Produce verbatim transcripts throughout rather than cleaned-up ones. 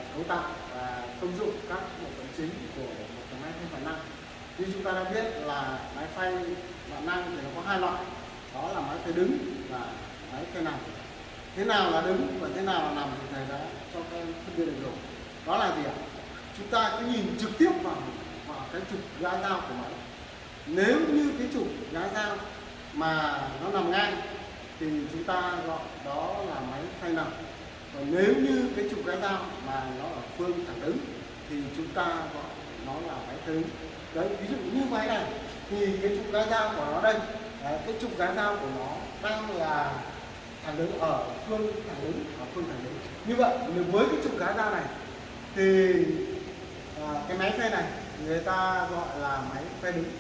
cấu tạo và công dụng các bộ phận chính của một cái máy phay vạn năng. Như chúng ta đã biết là máy phay vạn năng thì nó có hai loại, đó là máy phay đứng và máy phay nằm. Thế nào là đứng và thế nào là nằm thì thầy đã cho các em phân biệt được rồi. Đó là gì ạ? Chúng ta cứ nhìn trực tiếp vào, vào cái trục gã dao của máy. Nếu như cái trục gã dao mà nó nằm ngang thì chúng ta gọi đó là máy phay nằm. Còn nếu như cái trục gã dao mà nó ở phương thẳng đứng thì chúng ta gọi nó là máy phay đứng. Đấy, ví dụ như máy này thì cái trục gã dao của nó đây, đấy, cái trục gã dao của nó đang là thẳng đứng ở phương thẳng đứng ở phương thẳng đứng. Như vậy với cái trục gã dao này thì à, cái máy phay này người ta gọi là máy phay đứng.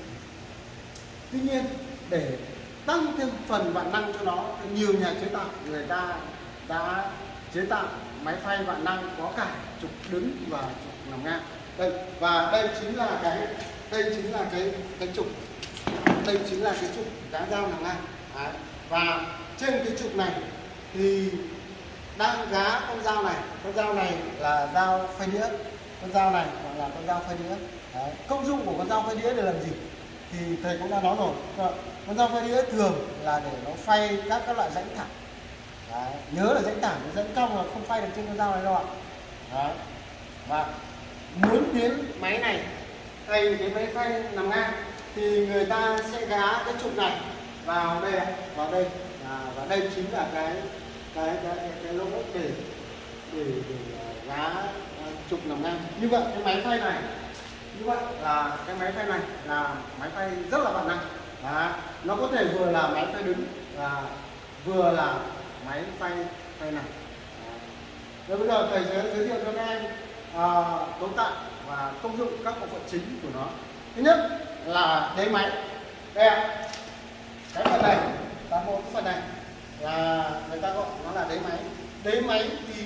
Tuy nhiên để tăng thêm phần vạn năng cho nó thì nhiều nhà chế tạo người ta đã chế tạo máy phay vạn năng có cả trục đứng và trục nằm ngang. Đây, và đây chính là cái đây chính là cái cái trục đây chính là cái trục gã dao nằm ngang. Đấy. Và trên cái trục này thì đang gá con dao này, con dao này là dao phay đĩa, con dao này gọi là con dao phay đĩa. Đấy. Công dụng của con dao phay đĩa để làm gì thì thầy cũng đã nói rồi. Con dao phay đĩa thường là để nó phay các các loại rãnh thẳng. Đấy. Nhớ là rãnh thẳng, rãnh cong là không phay được trên con dao này đâu ạ. Đấy. Và muốn biến máy này thành cái máy phay nằm ngang thì người ta sẽ gá cái trục này vào đây, vào đây, à, và đây chính là cái cái cái cái, cái lỗ để để, để gá uh, trục nằm ngang. Như vậy cái máy phay này, như vậy là cái máy phay này là máy phay rất là vạn năng. Đó. Nó có thể vừa là máy phay đứng và vừa là máy phay phay này. Rồi bây giờ thầy sẽ giới thiệu cho các em uh, cấu tạo và công dụng các bộ phận chính của nó. Thứ nhất là đế máy. Đây ạ. Cái phần này, toàn bộ cái phần này là người ta gọi nó là đế máy. Đế máy thì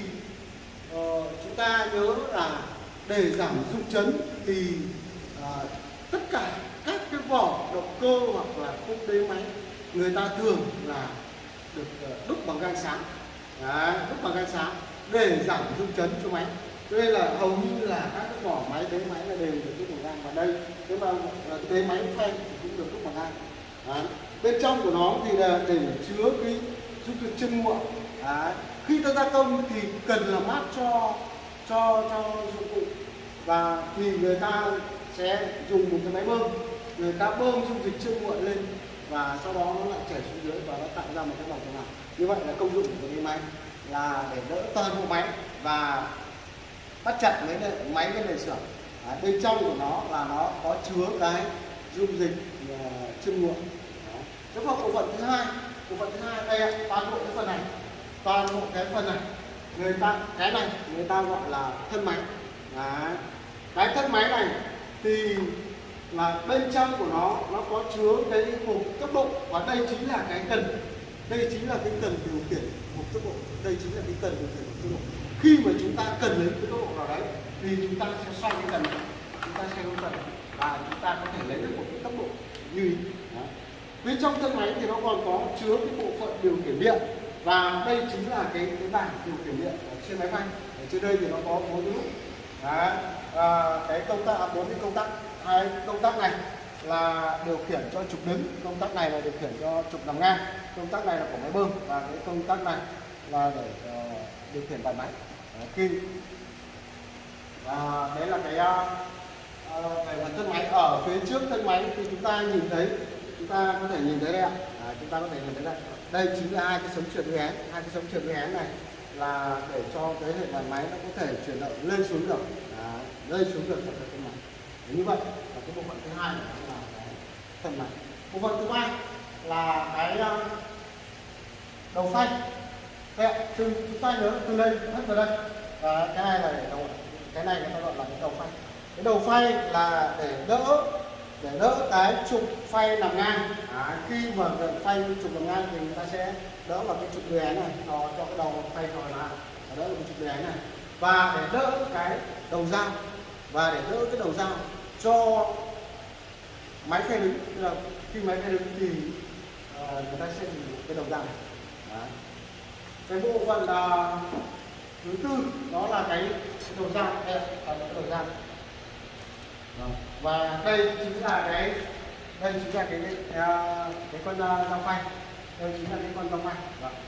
uh, chúng ta nhớ là để giảm rung chấn thì uh, tất cả các cái vỏ động cơ hoặc là khung đế máy người ta thường là được uh, đúc bằng gang sáng. Đấy, đúc bằng gang sáng để giảm rung chấn cho máy. Cho nên là hầu như là các cái vỏ máy đế máy là đều được đúc bằng gang. Và đây nếu mà uh, đế máy phay thì cũng được đúc bằng gang. Đấy. Bên trong của nó thì là để chứa cái giúp cho chân nguội. Đấy. Khi ta gia công thì cần là mát cho cho cho dụng cụ, và thì người ta sẽ dùng một cái máy bơm, người ta bơm dung dịch chân nguội lên và sau đó nó lại chảy xuống dưới và nó tạo ra một cái vòng tuần hoàn. Như vậy là công dụng của cái máy là để đỡ toàn bộ máy và bắt chặt mấy máy bên nền xưởng. Bên trong của nó là nó có chứa cái dung dịch uh, chân nguội. Cái phần bộ phận thứ hai, bộ phận thứ hai đây, toàn bộ cái phần này, toàn bộ cái phần này, người ta cái này người ta gọi là thân máy. Đấy. Cái thân máy này thì là bên trong của nó nó có chứa cái hộp tốc độ, và đây chính là cái cần, đây chính là cái cần điều khiển hộp tốc độ, đây chính là cái cần điều khiển hộp tốc độ. Khi mà chúng ta cần lấy cái tốc độ nào đấy thì chúng ta sẽ xoay cái cần này, chúng ta xoay cái cần này, và chúng ta có thể lấy được một cái tốc độ như ý. Đấy. Bên trong thân máy thì nó còn có chứa cái bộ phận điều khiển điện, và đây chính là cái cái bảng điều khiển điện ở trên máy phay. Ở trên đây thì nó có bốn cái nút. Đấy. À, cái công tắc, bốn cái công tắc, hai công tắc này là điều khiển cho trục đứng, công tắc này là điều khiển cho trục nằm ngang, công tắc này là của máy bơm, và cái công tắc này là để uh, điều khiển bàn máy. Đấy, kim. À, đấy là cái uh, này là thân máy. Ở phía trước thân máy thì chúng ta nhìn thấy, chúng ta có thể nhìn thấy đây ạ. À, chúng ta có thể nhìn thấy đây. Đây chính là hai cái sống chuyển gây án, hai cái sống chuyển gây án này là để cho cái hệ bàn máy nó có thể chuyển động lên xuống được, à, lên xuống được trong thân máy. Để như vậy là cái bộ phận thứ hai là cái thân máy. Bộ phận thứ ba là cái uh, đầu phay. Đây, từ chúng ta nhớ từ đây hết vào đây, và cái này là để đầu, cái này người ta gọi là cái đầu phay. Cái đầu phay là để đỡ để đỡ cái trục phay nằm ngang. À, khi mà phay trục nằm ngang thì người ta sẽ đỡ vào cái trục đề án này, cho, cho cái đầu phay rồi là đỡ vào cái trục đề án này, và để đỡ cái đầu dao, và để đỡ cái đầu dao cho máy phay đứng. Tức là khi máy phay đứng thì uh, người ta sẽ dùng cái đầu dao này. Đấy. Cái bộ phận uh, thứ tư đó là cái đầu ra đây là cái đầu ra. Và đây chính là cái đây chính là cái cái, cái con dao phay, đây chính là cái con dao phay.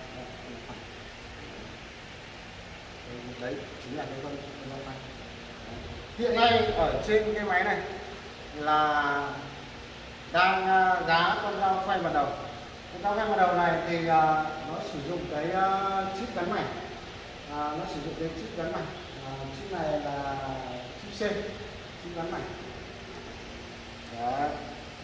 Đấy chính là cái con dao phay. Hiện nay ở trên cái máy này là đang giá con dao phay ban đầu. Con dao phay ban đầu này thì uh, nó sử dụng cái uh, chip gắn mảnh, uh, nó sử dụng cái chip gắn mảnh. Uh, chip này là chip C, chip gắn mảnh. Đấy.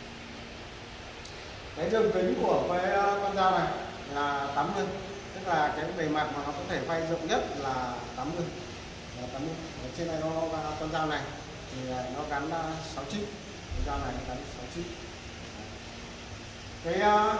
Cái đường kính của cái uh, con dao này là tám mươi, tức là cái bề mặt mà nó có thể phay rộng nhất là tám mươi. Là tám mươi. Ở trên này nó con dao này thì nó gắn sáu chip, con dao này nó gắn sáu chip. Cái uh,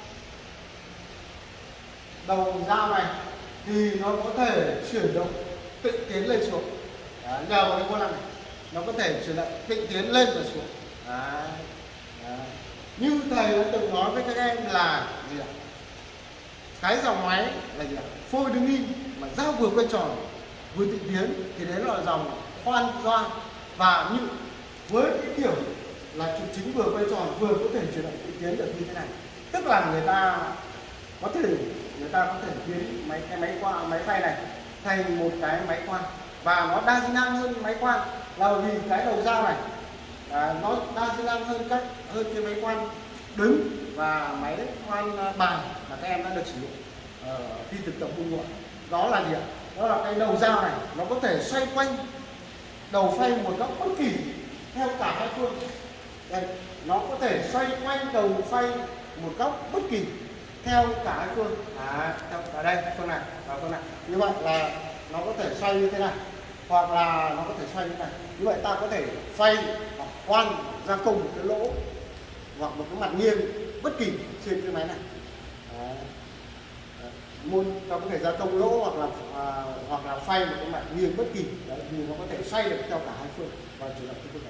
đầu dao này thì nó có thể chuyển động tịnh tiến lên xuống. Đấy, nhờ vào cái vô lăng này nó có thể chuyển động tịnh tiến lên và xuống. Đấy. Đấy. Như thầy đã từng nói với các em là gì ạ? Cái dòng máy là gì ạ? Phôi đứng im mà dao vừa quay tròn vừa tịnh tiến thì đấy là dòng khoan doan. Và như với cái kiểu là trục chính vừa quay tròn vừa có thể chuyển động tịnh tiến được như thế này, tức là người ta có thể người ta có thể biến máy cái máy qua máy phay này thành một cái máy khoan, và nó đa di năng hơn máy khoan là vì cái đầu dao này à, nó đa di năng hơn các hơn cái máy khoan đứng và máy khoan bàn mà các em đã được sử dụng uh, khi thực tập bung nguội. Đó là gì ạ? Đó là cái đầu dao này nó có thể xoay quanh đầu phay một góc bất kỳ theo cả hai phương. Đây, nó có thể xoay quanh đầu phay một góc bất kỳ theo cả hai phương. À, theo ở đây phương này và phương này. Như vậy là nó có thể xoay như thế này, hoặc là nó có thể xoay như thế này. Như vậy ta có thể phay hoặc khoan ra cùng một cái lỗ hoặc một cái mặt nghiêng bất kỳ trên cái máy này. Đấy. Đấy. Môn ta có thể gia công lỗ hoặc là à, hoặc là phay một cái mặt nghiêng bất kỳ. Đấy, thì nó có thể xoay được theo cả hai phương và chuyển động cái phương này.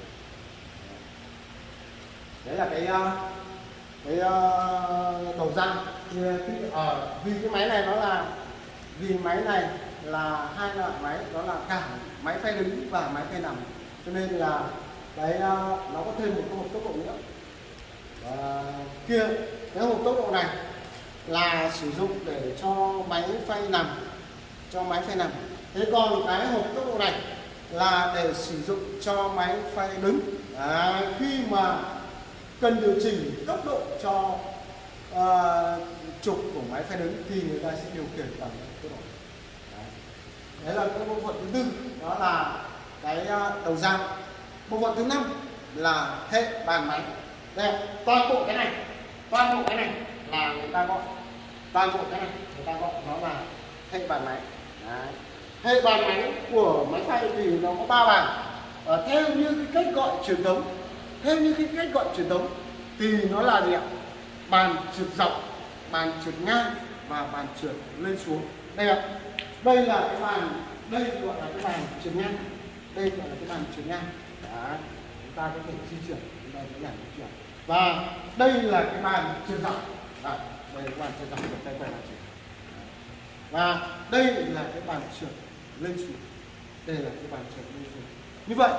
Đấy là cái cái đầu dao. Thì ở vì cái máy này nó là vì máy này là hai loại máy, đó là cả máy phay đứng và máy phay nằm, cho nên là cái nó có thêm một cái hộp tốc độ nữa. Và kia cái hộp tốc độ này là sử dụng để cho máy phay nằm, cho máy phay nằm. Thế còn cái hộp tốc độ này là để sử dụng cho máy phay đứng. À, khi mà cần điều chỉnh tốc độ cho uh, trục của máy phay đứng thì người ta sẽ điều khiển bằng tốc độ. Đấy. Đấy là cái bộ phận thứ tư, đó là cái uh, đầu dao. Bộ phận thứ năm là hệ bàn máy. Đây, toàn bộ cái này, toàn bộ cái này là người ta gọi, toàn bộ cái này người ta gọi nó là hệ bàn máy. Đấy. Hệ bàn máy của máy phay thì nó có ba bàn. Ờ, theo như cái cách gọi truyền thống, theo như cái cách gọi truyền thống thì nó là gì ạ? Bàn trượt dọc, bàn trượt ngang và bàn trượt lên xuống. Đây ạ, đây là cái bàn, đây gọi là cái bàn trượt ngang, đây gọi là cái bàn trượt ngang. Đấy. Chúng ta có thể di chuyển, chúng ta sẽ làm di chuyển. Và đây là cái bàn trượt dọc. Đây, đây là cái bàn trượt dọc, tay quay là trượt. Và đây là cái bàn trượt lên xuống. Đây là cái bàn trượt lên xuống. Như vậy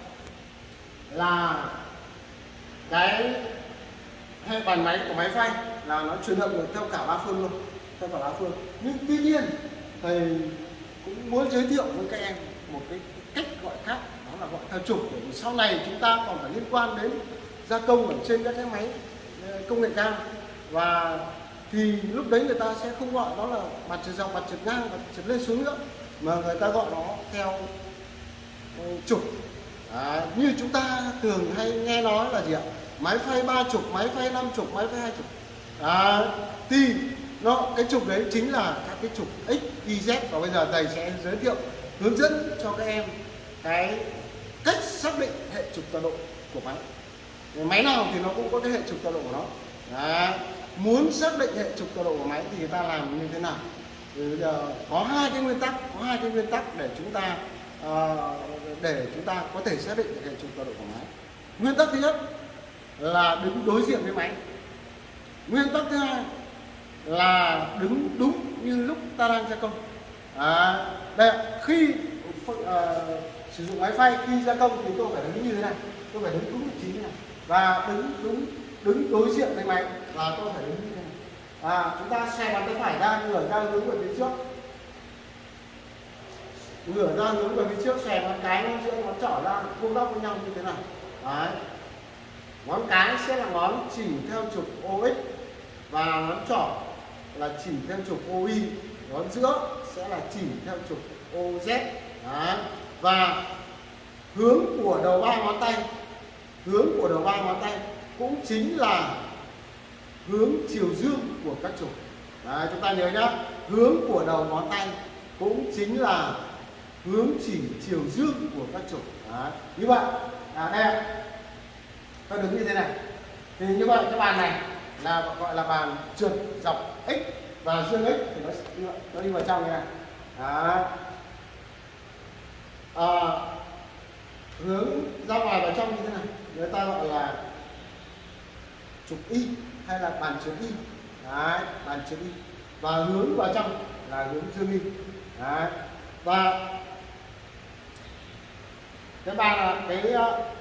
là cái hệ bàn máy của máy phay là nó chuyển động được theo cả ba phương luôn, theo cả ba phương. Nhưng tuy nhiên thầy cũng muốn giới thiệu với các em một cái cách gọi khác, đó là gọi theo trục, để sau này chúng ta còn phải liên quan đến gia công ở trên các cái máy công nghệ cao, và thì lúc đấy người ta sẽ không gọi nó là bàn trượt dọc, bàn trượt ngang, bàn trượt lên xuống nữa, mà người ta gọi nó theo trục. À, như chúng ta thường hay nghe nói là gì ạ? Máy phay ba trục, máy phay năm trục, máy phay hai trục. À, thì nó cái trục đấy chính là các cái trục X, Y, Z, và bây giờ thầy sẽ giới thiệu hướng dẫn cho các em cái cách xác định hệ trục tọa độ của máy. Máy nào thì nó cũng có cái hệ trục tọa độ của nó. À, muốn xác định hệ trục tọa độ của máy thì người ta làm như thế nào? Thì bây giờ có hai cái nguyên tắc, có hai cái nguyên tắc để chúng ta uh, để chúng ta có thể xác định được hệ trục tọa độ của máy. Nguyên tắc thứ nhất là đứng đối diện với máy. Nguyên tắc thứ hai là đứng đúng như lúc ta đang gia công. À, đây, khi uh, sử dụng máy phay khi gia công thì tôi phải đứng như thế này, tôi phải đứng đúng vị trí như này và đứng đúng đứng đối diện với máy là tôi phải đứng như thế này. À, chúng ta xòe bàn tay phải ra, ngửa ra hướng về phía trước, ngửa ra hướng về phía trước, xòe ngón cái ngón giữa ngón trỏ ra vuông góc với nhau như thế này. Đấy. Ngón cái sẽ là ngón chỉ theo trục o ích và ngón trỏ là chỉ theo trục o y, ngón giữa sẽ là chỉ theo trục o z. Đấy. Và hướng của đầu ba ngón tay, hướng của đầu ba ngón tay cũng chính là hướng chiều dương của các trục. Đấy, chúng ta nhớ nhá, hướng của đầu ngón tay cũng chính là hướng chỉ chiều dương của các trục. Đấy. Như vậy, à, đây tôi đứng như thế này, thì như vậy cái bàn này là gọi là bàn trượt dọc x và dương x, thì nó đi, nó đi vào trong như này. Đấy. À, hướng ra ngoài vào trong như thế này người ta gọi là trục y hay là bàn trượt y. Đấy, bàn trượt y. Và hướng vào trong là hướng dương y. Đấy. Và cái bàn là cái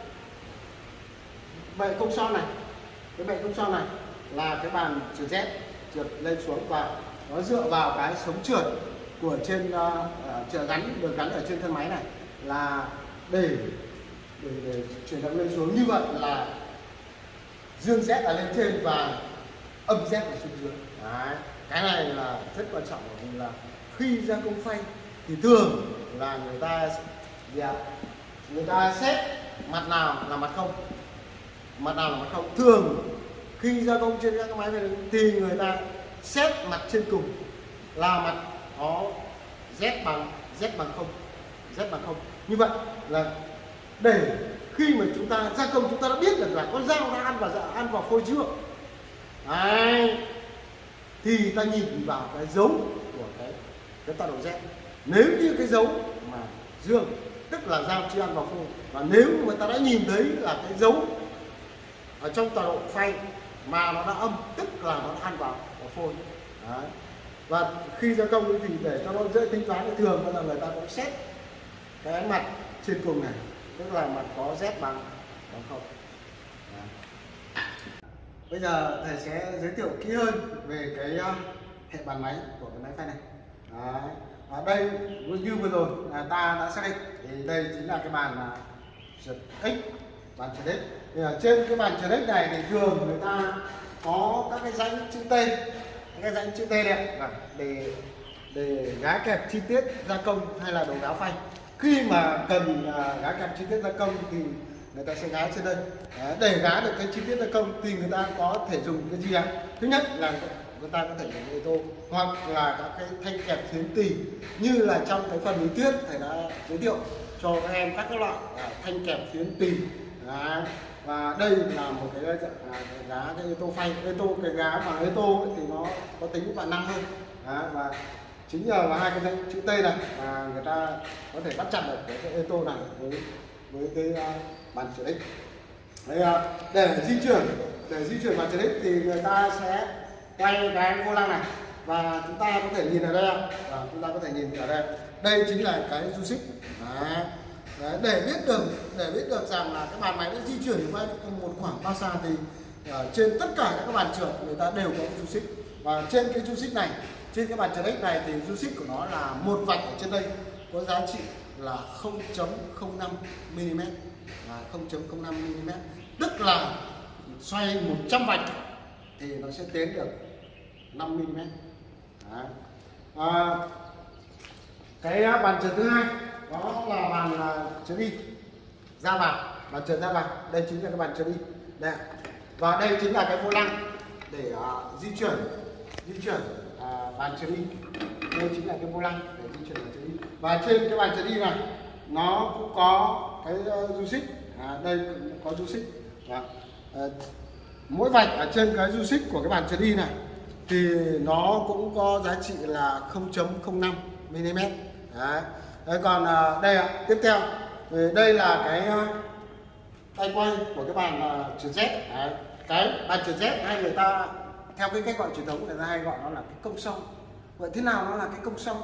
bệ công son này, cái bệ công son này là cái bàn trượt Z, trượt lên xuống và nó dựa vào cái sống trượt của trên uh, uh, gắn được gắn ở trên thân máy này là để để, để chuyển động lên xuống. Như vậy là dương Z là lên trên và âm Z là xuống dưới. Đấy. Cái này là rất quan trọng, bởi vì là khi gia công phay thì thường là người ta gì ạ? Người ta xét mặt nào là mặt không, mặt nào là mặt không. Thường khi gia công trên các máy về thì người ta xét mặt trên cùng là mặt có Z bằng Z bằng không, Z bằng không. Như vậy là để khi mà chúng ta gia công chúng ta đã biết được là con dao đã ăn vào dạ, ăn vào phôi chưa. Đấy. Thì ta nhìn vào cái dấu của cái cái tọa độ Z. Nếu như cái dấu mà dương tức là dao chưa ăn vào phôi, và nếu mà ta đã nhìn thấy là cái dấu ở trong tọa độ phay mà nó đã âm tức là nó đã ăn vào, vào phôi. Đấy. Và khi gia công thì để cho nó dễ tính toán thì thường là người ta cũng xét cái mặt trên cùng này tức là mặt có Z bằng bằng không. Đấy. Bây giờ thầy sẽ giới thiệu kỹ hơn về cái uh, hệ bàn máy của cái máy phay này. Đấy. Ở đây như vừa rồi là ta đã xác định thì đây chính là cái bàn là trượt X, bàn trượt X. Thì ở trên cái bàn trượt X này thì thường người ta có các cái dãy chữ T, cái dãy chữ T này để để gá kẹp chi tiết gia công hay là đầu gáo phay. Khi mà cần uh, gá kẹp chi tiết gia công thì người ta sẽ gá trên đây. Đấy, để gá được cái chi tiết gia công thì người ta có thể dùng cái gì ạ? Thứ nhất là người ta có thể dùng ô tô hoặc là các cái thanh kẹp phiến tỳ, như là trong cái phần lý thuyết thầy đã giới thiệu cho các em các cái loại thanh kẹp phiến tỳ. Đấy. Và đây là một cái gá cái ô tô phay, ô tô cái gá mà ô tô thì nó có tính vạn năng hơn. Đấy. Và chính nhờ vào hai cái chữ T này mà người ta có thể bắt chặt được cái, cái ô tô này với với cái uh, bàn trượt X. Đấy, uh, để di chuyển để di chuyển bàn trượt X thì người ta sẽ quay cái vô lăng này và chúng ta có thể nhìn ở đây ạ. À, chúng ta có thể nhìn ở đây. Đây chính là cái du xích. Đấy. Đấy, để biết được để biết được rằng là cái bàn máy đã di chuyển qua một khoảng bao xa thì uh, trên tất cả các bàn trượt người ta đều có cái du xích, và trên cái du xích này, trên cái bàn trượt X này thì du xích của nó là một vạch ở trên đây có giá trị là không chấm không năm mi-li-mét, là không chấm không năm mi-li-mét, tức là xoay một trăm vạch thì nó sẽ tiến được năm mi-li-mét. À, cái bàn trượt thứ hai đó là bàn trượt Y ra vào, bàn trượt ra vào. Đây chính là cái bàn trượt Y đây, và đây chính là cái vô lăng để uh, di chuyển di chuyển uh, bàn trượt Y. Đây chính là cái vô lăng để di chuyển bàn trượt Y, và trên cái bàn trượt Y này nó cũng có cái uh, du xích. À, đây cũng có du xích. Uh, mỗi vạch ở trên cái du xích của cái bàn trượt Y này thì nó cũng có giá trị là không chấm không năm mi-li-mét. Đấy. Đấy, còn uh, đây ạ, tiếp theo đây là cái uh, tay quay của cái bàn uh, trượt Z. Đấy. Cái bàn trượt Z hay người ta theo cái cách gọi truyền thống người ta hay gọi nó là cái công song. Vậy thế nào nó là cái công song?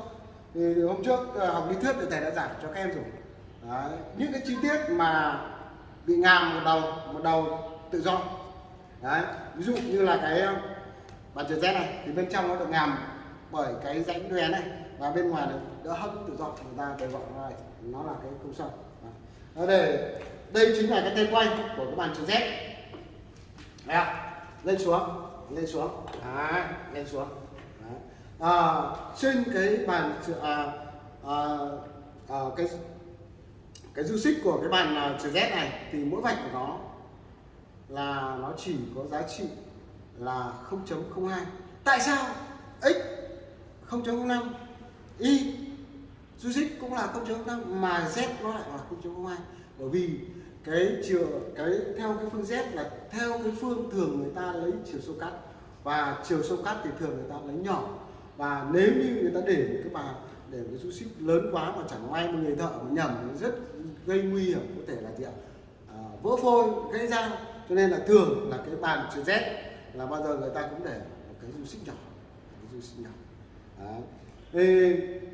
Thì hôm trước học lý thuyết thì thầy đã giảng cho các em rồi. Đấy, những cái chi tiết mà bị ngàm một đầu một đầu tự do. Đấy, ví dụ như là cái bàn trượt Z này thì bên trong nó được ngàm bởi cái rãnh đuôi này, và bên ngoài này đỡ hấp tự do, người ta đều gọi nó là nó là cái công suất. Đó, để đây chính là cái tay quay của cái bàn trượt Z. Đấy, lên xuống lên xuống đấy, lên xuống đấy. À, trên cái bàn à, à, à, cái cái dư xích của cái bàn trượt Z này thì mỗi vạch của nó là nó chỉ có giá trị là không chấm không hai. Tại sao x không chấm không năm, y dư xích cũng là không chấm không năm mà z nó lại là không chấm không hai? Bởi vì cái chiều cái theo cái phương z là theo cái phương thường người ta lấy chiều sâu cắt, và chiều sâu cắt thì thường người ta lấy nhỏ, và nếu như người ta để cái bàn để cái dư xích lớn quá mà chẳng may một người thợ mà nhầm nó rất gây nguy hiểm, có thể là gì ạ? À, vỡ phôi, gãy dao. Cho nên là thường là cái bàn trượt Z là bao giờ người ta cũng để một cái dư xích nhỏ, cái dư xích nhỏ. Đấy. Thì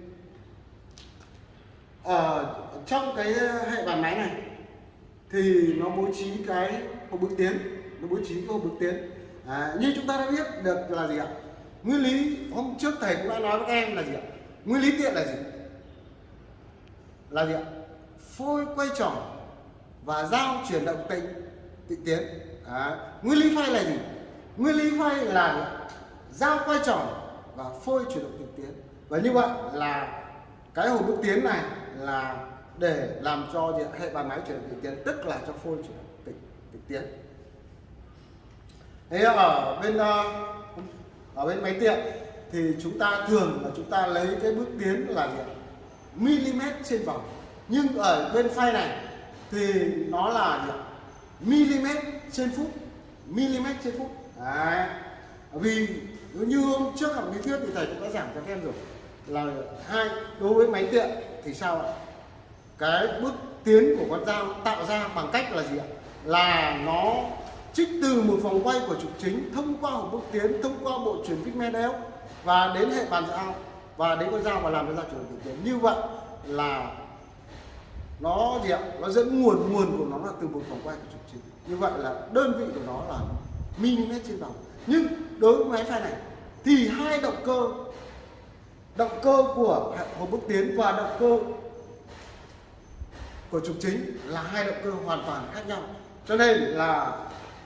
ở trong cái hệ bàn máy này thì nó bố trí cái hộp bước tiến, nó bố trí cái hộp bước tiến. À, như chúng ta đã biết được là gì ạ? Nguyên lý hôm trước thầy cũng đã nói với các em là gì ạ? Nguyên lý tiện là gì? Là gì ạ? Phôi quay tròn và dao chuyển động tịnh tịnh tiến. À, nguyên lý phay là gì? Nguyên lý phay là dao quay tròn và phôi chuyển động tịnh tiến. Và như vậy là cái hộp bước tiến này là để làm cho hệ bàn máy chuyển động tịnh tiến, tức là cho phôi chuyển động tịnh tịnh tiến. Thế ở bên ở bên máy tiện thì chúng ta thường là chúng ta lấy cái bước tiến là gì? Mm trên vòng. Nhưng ở bên phay này thì nó là gì? Mm trên phút, mm trên phút. Đấy. Vì như hôm trước học lý thuyết thì thầy cũng đã giảng cho các em rồi là hai đối với máy tiện thì sao ạ? Cái bước tiến của con dao tạo ra bằng cách là gì ạ? Là nó trích từ một vòng quay của trục chính thông qua một bước tiến, thông qua bộ chuyển vít men đeo và đến hệ bàn dao và đến con dao và làm cho dao chuyển động tịnh tiến. Như vậy là nó gì ạ? Nó dẫn nguồn nguồn của nó là từ một vòng quay của trục chính. Như vậy là đơn vị của nó là mm trên vòng. Nhưng đối với máy phay này thì hai động cơ, động cơ của hộp bước tiến và động cơ của trục chính là hai động cơ hoàn toàn khác nhau. Cho nên là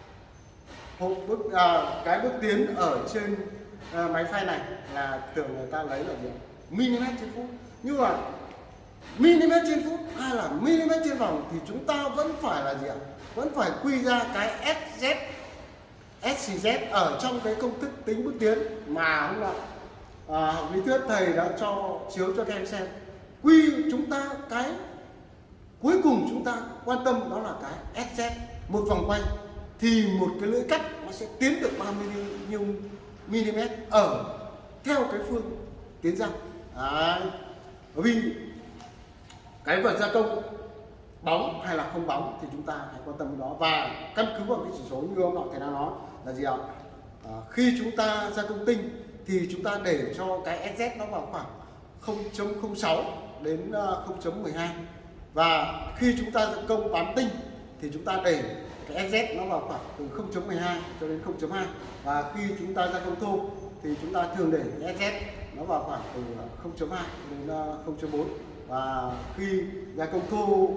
hộp bước à, cái bước tiến ở trên à, máy phay này là thường người ta lấy là gì? Mm trên phút. Nhưng mà mm trên phút hay là mm trên vòng thì chúng ta vẫn phải là gì ạ? Vẫn phải quy ra cái ét dét, ét xê dét ở trong cái công thức tính bước tiến mà hôm nọ à, học lý thuyết thầy đã cho chiếu cho các em xem. Quy chúng ta cái cuối cùng chúng ta quan tâm đó là cái ét dét, một vòng quay thì một cái lưỡi cắt nó sẽ tiến được bao nhiêu mm ở theo cái phương tiến ra. Đấy. Bởi vì cái vật gia công bóng hay là không bóng thì chúng ta hãy quan tâm đến đó, và căn cứ vào cái chỉ số như ông nọ thầy đã nói là gì ạ? À, khi chúng ta gia công tinh thì chúng ta để cho cái ét dét nó vào khoảng không chấm không sáu đến không chấm mười hai, và khi chúng ta gia công bán tinh thì chúng ta để cái ét dét nó vào khoảng từ không chấm mười hai cho đến không chấm hai, và khi chúng ta gia công thô thì chúng ta thường để cái ét dét nó vào khoảng từ không chấm hai đến không chấm bốn. Và khi gia công thô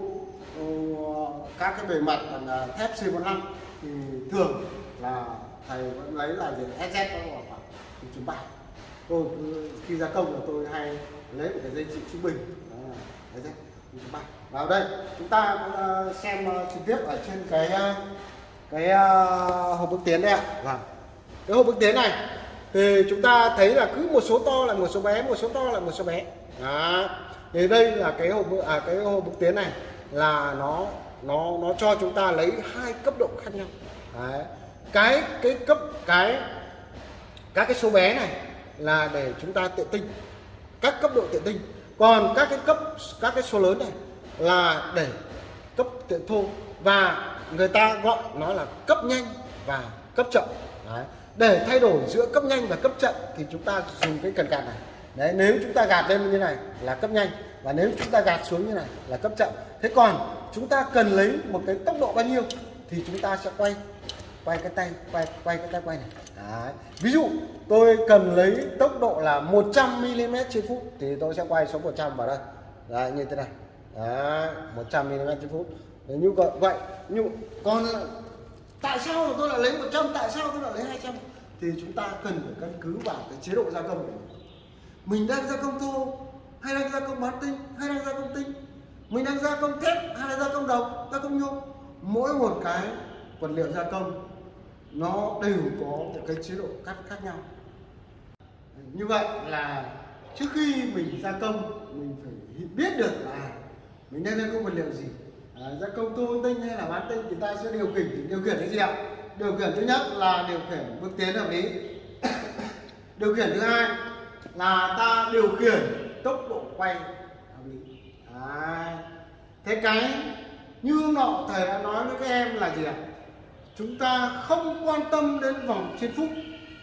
các cái bề mặt là thép xê bốn mươi lăm thì thường là thầy vẫn lấy là gì? ét dét nó vào khoảng không chấm ba. Tôi khi gia công là tôi hay lấy một cái dây trị trung bình, đó là ét dét không chấm ba. Vào đây chúng ta xem trực tiếp ở trên cái cái hộp bước tiến đây ạ. Vâng. Cái hộp bước tiến này thì chúng ta thấy là cứ một số to là một số bé, một số to là một số bé. Đó. Thì đây là cái hộp à, cái hộp bước tiến này là nó nó nó cho chúng ta lấy hai cấp độ khác nhau. Đấy. Cái cái cấp cái các cái số bé này là để chúng ta tiện tinh, các cấp độ tiện tinh. Còn các cái cấp các cái số lớn này là để cấp tiện thô, và người ta gọi nó là cấp nhanh và cấp chậm. Đấy. Để thay đổi giữa cấp nhanh và cấp chậm thì chúng ta dùng cái cần gạt này. Đấy, nếu chúng ta gạt lên như này là cấp nhanh, và nếu chúng ta gạt xuống như này là cấp chậm. Thế còn chúng ta cần lấy một cái tốc độ bao nhiêu thì chúng ta sẽ quay quay cái tay quay quay cái tay quay này. Đấy. Ví dụ tôi cần lấy tốc độ là một trăm mi li mét trên phút thì tôi sẽ quay số một trăm vào đây. Đấy, như thế này. Đấy, một trăm mi li mét trên phút. Đấy, như vậy. Nhưng còn tại sao tôi lại lấy một trăm, tại sao tôi lại lấy hai trăm? Thì chúng ta cần phải căn cứ vào cái chế độ gia công của mình. Mình đang gia công thô hay đang gia công bán tinh hay đang gia công tinh, mình đang gia công thép hay là gia công đồng, gia công nhôm. Mỗi một cái vật liệu gia công nó đều có một cái chế độ cắt khác nhau. Như vậy là trước khi mình gia công mình phải biết được là mình đang gia công vật liệu gì, à, gia công thô tinh hay là bán tinh thì ta sẽ điều khiển điều khiển cái gì ạ? Điều khiển thứ nhất là điều khiển bước tiến hợp lý. Điều khiển thứ hai là ta điều khiển tốc độ quay hợp lý. À, thế cái như hôm nọ thầy đã nói với các em là gì ạ? Chúng ta không quan tâm đến vòng trên phút,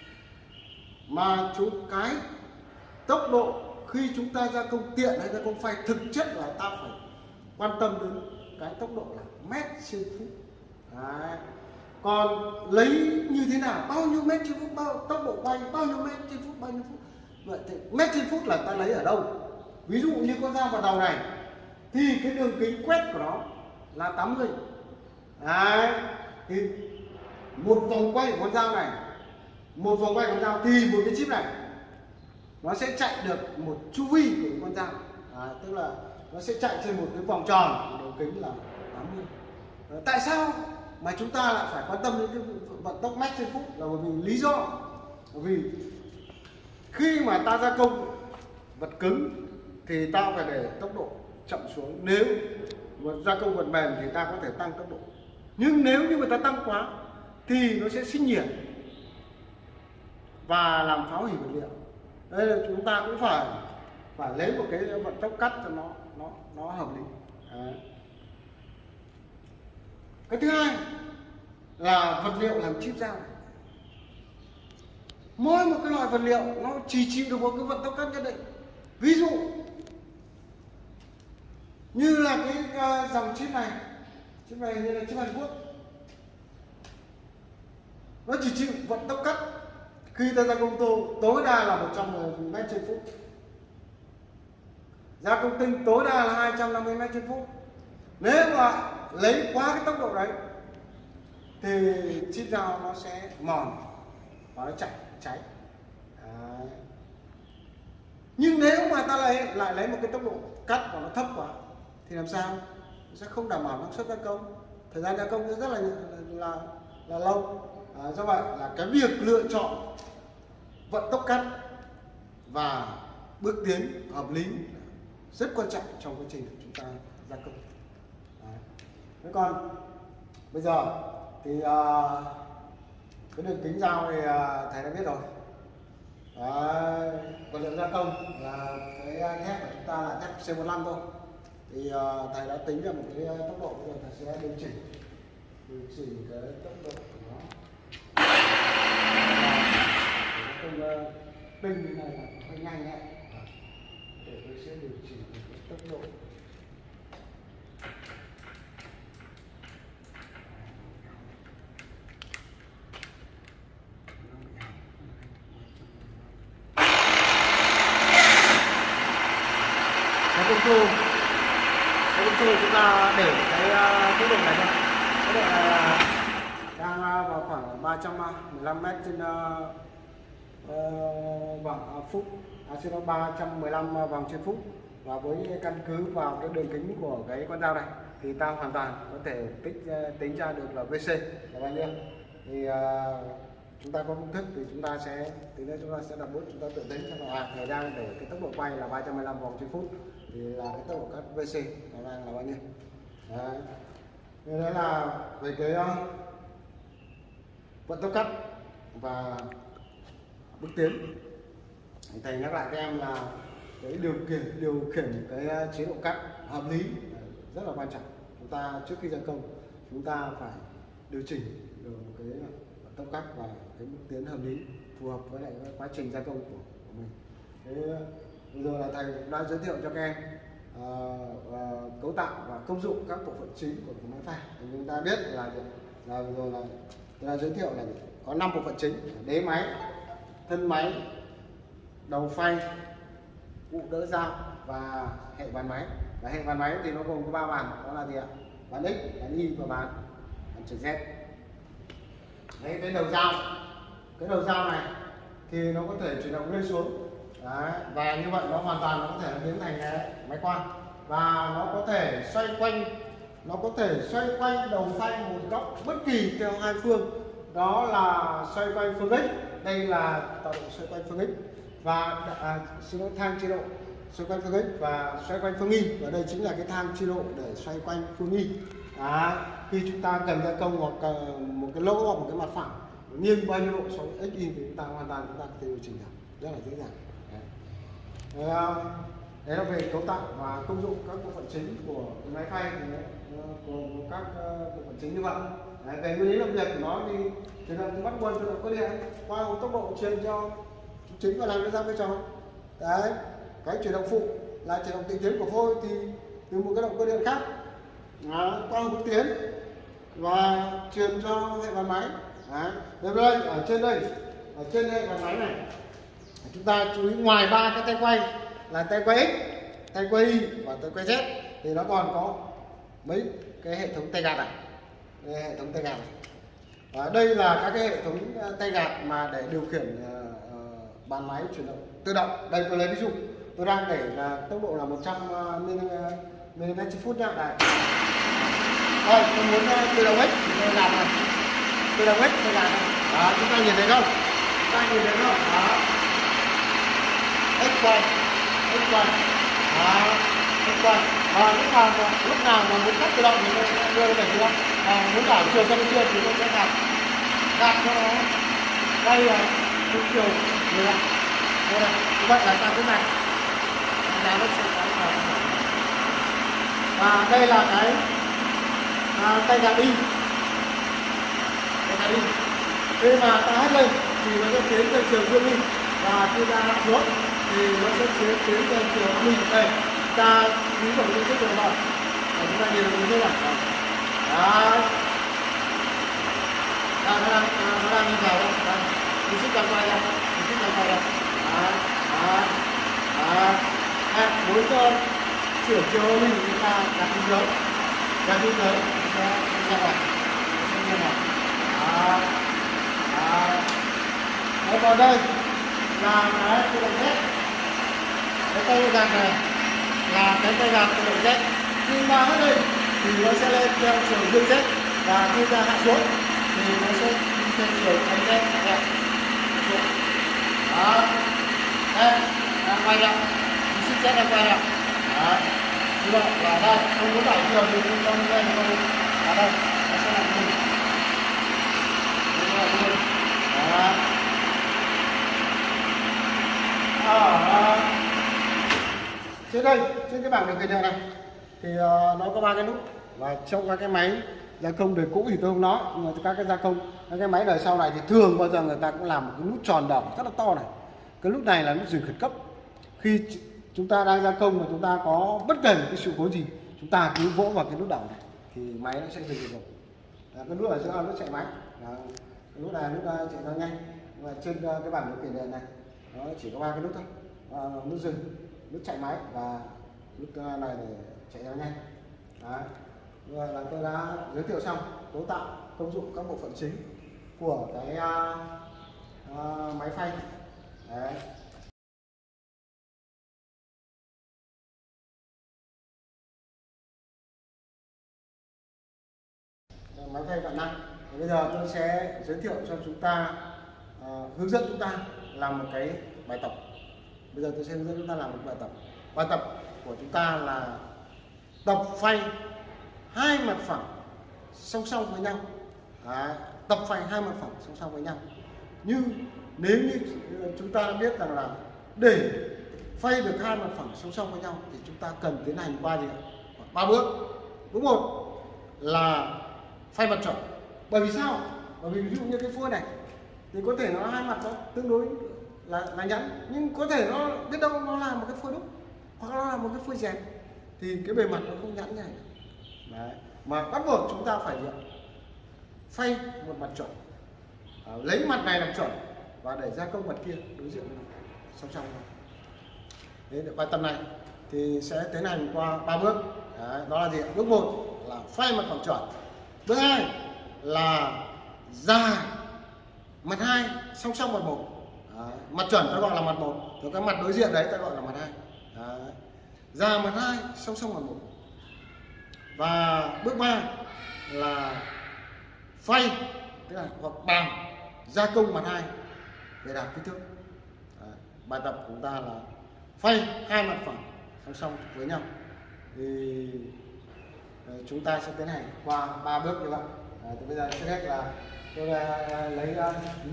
mà chúng cái tốc độ khi chúng ta gia công tiện hay gia công phay, thực chất là ta phải quan tâm đến cái tốc độ là mét trên phút. Đấy. Còn lấy như thế nào, bao nhiêu mét trên phút, bao tốc độ quay bao nhiêu mét trên phút, bao nhiêu phút. Vậy thì mét trên phút là ta lấy ở đâu? Ví dụ như con dao vào đầu này thì cái đường kính quét của nó là tám mươi. Đấy. Thì một vòng quay của con dao này, một vòng quay của con dao thì một cái chip này nó sẽ chạy được một chu vi của con dao. Đấy, tức là nó sẽ chạy trên một cái vòng tròn đường kính là tám mươi. Đấy, tại sao mà chúng ta lại phải quan tâm đến cái vận tốc mét trên phút? Là bởi vì lý do bởi vì khi mà ta gia công vật cứng thì ta phải để tốc độ chậm xuống. Nếu mà gia công vật mềm thì ta có thể tăng tốc độ, nhưng nếu như mà ta tăng quá thì nó sẽ sinh nhiệt và làm phá hủy vật liệu. Đây là chúng ta cũng phải phải lấy một cái vận tốc cắt cho nó nó nó hợp lý. Đấy. Cái thứ hai là vật liệu làm chip dao. Mỗi một cái loại vật liệu nó chỉ chịu được một cái vận tốc cắt nhất định. Ví dụ như là cái uh, dòng chip này, chip này như là chip Hàn Quốc, nó chỉ chịu vận tốc cắt khi ta gia công tô tối đa là một trăm mét trên phút, gia công tinh tối đa là hai trăm năm mươi mét trên phút. Nếu mà lấy quá cái tốc độ đấy thì chip dao nó sẽ mòn và nó chạy cháy. Đấy. Nhưng nếu mà ta lại lại lấy một cái tốc độ cắt và nó thấp quá thì làm sao? Nó sẽ không đảm bảo năng suất gia công, thời gian gia công rất là là là lâu. À, do vậy là cái việc lựa chọn vận tốc cắt và bước tiến hợp lý rất quan trọng trong quá trình chúng ta gia công. Đấy. Thế còn bây giờ thì uh, cái đường kính dao thì uh, thầy đã biết rồi. Đấy, vật liệu gia công là cái thép của chúng ta là thép C bốn mươi lăm thôi. Thì uh, thầy đã tính ra một cái tốc độ, bây giờ thầy sẽ điều chỉnh điều chỉnh cái tốc độ của nó. Không uh, pin như này là hơi nhanh đấy. Để tôi sẽ điều chỉnh cái tốc độ. Công thô, công thô chúng ta để cái uh, tốc độ này thôi. Tốc độ này là đang uh, vào khoảng ba trăm mười lăm mét trên uh, uh, vòng uh, phút, à, xin lỗi, ba trăm mười lăm vòng trên phút. Và với căn cứ vào cái đường kính của cái con dao này thì ta hoàn toàn có thể tích uh, tính ra được là vê xê là bao nhiêu. Thì uh, chúng ta có công thức thì chúng ta sẽ từ đây chúng ta sẽ đặt bút, chúng ta tự tính cho nó à, thời gian để cái tốc độ quay là ba trăm mười lăm vòng trên phút thì là cái tốc độ cắt vê xê nó đang là bao nhiêu. Đấy. Thế đấy là về cái uh, vận tốc cắt và bước tiến. Thầy nhắc lại các em là cái điều khiển điều khiển cái chế độ cắt hợp lý rất là quan trọng. Chúng ta trước khi gia công chúng ta phải điều chỉnh được một cái vận tốc cắt và cái bước tiến hợp lý phù hợp với lại cái quá trình gia công của, của mình. Thế bây giờ là thầy cũng đã giới thiệu cho các em uh, uh, cấu tạo và công dụng các bộ phận chính của máy phay. Chúng ta biết là là rồi là tôi đã giới thiệu là có năm bộ phận chính: đế máy, thân máy, đầu phay, cụ đỡ dao và hệ bàn máy. Và hệ bàn máy thì nó gồm có ba bàn, đó là gì ạ? Bàn X, bàn Y và bàn bàn chữ Z. Đấy, cái đầu dao, cái đầu dao này thì nó có thể chuyển động lên xuống. Đấy, và như vậy nó hoàn toàn nó có thể biến thành cái máy khoan, và nó có thể xoay quanh, nó có thể xoay quanh đầu phay một góc bất kỳ theo hai phương, đó là xoay quanh phương X. Đây là tạo độ xoay quanh phương X và à, xin lỗi, thang chia độ xoay quanh phương X và xoay quanh phương Y, và đây chính là cái thang chia độ để xoay quanh phương Y. Đấy, khi chúng ta cần gia công hoặc một cái lỗ hoặc một cái mặt phẳng nghiêng bao nhiêu độ so với x y thì chúng ta hoàn toàn chúng ta có thể điều chỉnh được rất là dễ dàng. Đấy. Đấy là về cấu tạo và công dụng các bộ phận chính của cái máy phay thì gồm các bộ phận chính như vậy. Đấy, về nguyên lý làm việc của nó thì chuyển động bắt nguồn, chuyển động cơ điện qua một tốc độ truyền cho chính và làm cho ra cái tròn. Đấy, cái chuyển động phụ là chuyển động tự tiến của phôi thì từ một cái động cơ điện khác đó, qua hướng tiến và truyền cho hệ bàn máy. Đấy. Đây, đây ở trên đây, ở trên hệ bàn máy này chúng ta chú ý ngoài ba cái tay quay là tay quay X, tay quay Y và tay quay Z thì nó còn có mấy cái hệ thống tay gạt này. Đây, hệ thống tay gạt này. Và đây là các cái hệ thống tay gạt mà để điều khiển uh, bàn máy chuyển động tự động. Đây tôi lấy ví dụ, tôi đang để là tốc độ là một trăm mi li mét trên phút nhá. Đây. Đây, tôi muốn tự động X thì tôi làm này. Tự động X tôi làm này. Đó, chúng ta nhìn thấy không? Chúng ta nhìn thấy không? Đó. X quay, X quay. Đó, X quay. Và lúc nào lúc nào mà muốn cắt tự động thì tôi đưa lên đẩy chưa? À, muốn đảo chiều sang bên kia thì tôi sẽ gạt gạt cho nó quay là đúng chiều như vậy. Đây này, như vậy là ta thế này. Nó sẽ quay vào. Và đây là cái à, tay gạt đi, tay gạt đi. Khi mà ta hất lên thì nó sẽ tiến theo chiều dương đi, và khi ta hạ xuống thì nó sẽ tiến tiến theo chiều âm đi. Đây, ta chú vào cái chiếc đường này, chúng ta nhìn được như thế này. Đấy, đây, nó đang nó đang đi vào đây, đây, mình xích quay ra, mình xích quay ra. Đấy, đấy, đấy. À, muốn cho chuyển chiều âm đi chúng ta đặt xuống dưới, đặt xuống dưới, chúng ta như này, như này. Đấy. Đấy, còn đây là cái tự động Z, cái tay gạt này là cái tay gạt tự động Z. Khi ta hết lên thì nó sẽ lên theo chiều dương Z, và khi ta hạ xuống thì nó sẽ đi theo chiều ánh Z. Đó, đây, đang quay lại, mình xích Z đang quay lại. Đấy, như vậy là đây, không muốn đảo chiều thì chúng ta lên thôi, ở đây nó sẽ làm gì? Đó. À, trên đây, trên cái bảng điều khiển điện này thì uh, nó có ba cái nút, và trong các cái máy gia công đời cũ thì tôi không nói, nhưng mà các cái gia công các cái máy đời sau này thì thường bao giờ người ta cũng làm một cái nút tròn đầu rất là to này. Cái nút này là nút dừng khẩn cấp. Khi chúng ta đang gia công mà chúng ta có bất kể cái sự cố gì, chúng ta cứ vỗ vào cái nút đầu này thì máy nó sẽ dừng được. À, cái nút ở giữa là nút chạy máy. À, cái nút này nút chạy ra nhanh. Và trên cái bảng điều khiển điện này nó chỉ có ba cái nút thôi. À, nút dừng, nút chạy máy và nút này để chạy ra nhanh. Đấy. Rồi là tôi đã giới thiệu xong cấu tạo, công dụng các bộ phận chính của cái uh, uh, máy phay. Đấy. Máy phay vạn năng. Bây giờ tôi sẽ giới thiệu cho chúng ta, uh, hướng dẫn chúng ta làm một cái bài tập. Bây giờ tôi sẽ hướng dẫn chúng ta làm một bài tập. Bài tập của chúng ta là tập phay hai mặt phẳng song song với nhau. Đấy, tập phay hai mặt phẳng song song với nhau. Nhưng nếu như chúng ta đã biết rằng là để phay được hai mặt phẳng song song với nhau thì chúng ta cần tiến hành ba gì? Ba bước. Bước một là phay mặt chuẩn. Bởi vì sao? Bởi vì ví dụ như cái phôi này thì có thể nó hai mặt nó tương đối là là nhẵn, nhưng có thể nó biết đâu nó là một cái phôi đúc hoặc nó là một cái phôi rèn thì cái bề mặt nó không nhẵn như này. Đấy. Mà bắt buộc chúng ta phải phay một mặt chuẩn, à, lấy mặt này làm chuẩn và để gia công mặt kia đối diện song song. Đấy, bài tập này thì sẽ tiến hành qua ba bước. Đấy, đó là gì? Bước một là phay mặt phẳng chuẩn, bước hai là ra mặt hai song song mặt một. Đấy, mặt chuẩn ta gọi là mặt một, rồi cái mặt đối diện đấy ta gọi là mặt hai. Đấy, ra mặt hai song song mặt một. Và bước ba là phay, tức là hoặc bàng gia công mặt hai để đạt kích thước. Đấy, bài tập của chúng ta là phay hai mặt phẳng song song với nhau thì chúng ta sẽ tiến hành qua ba bước như vậy. Đấy, thì bây giờ trước hết là tôi lấy uh,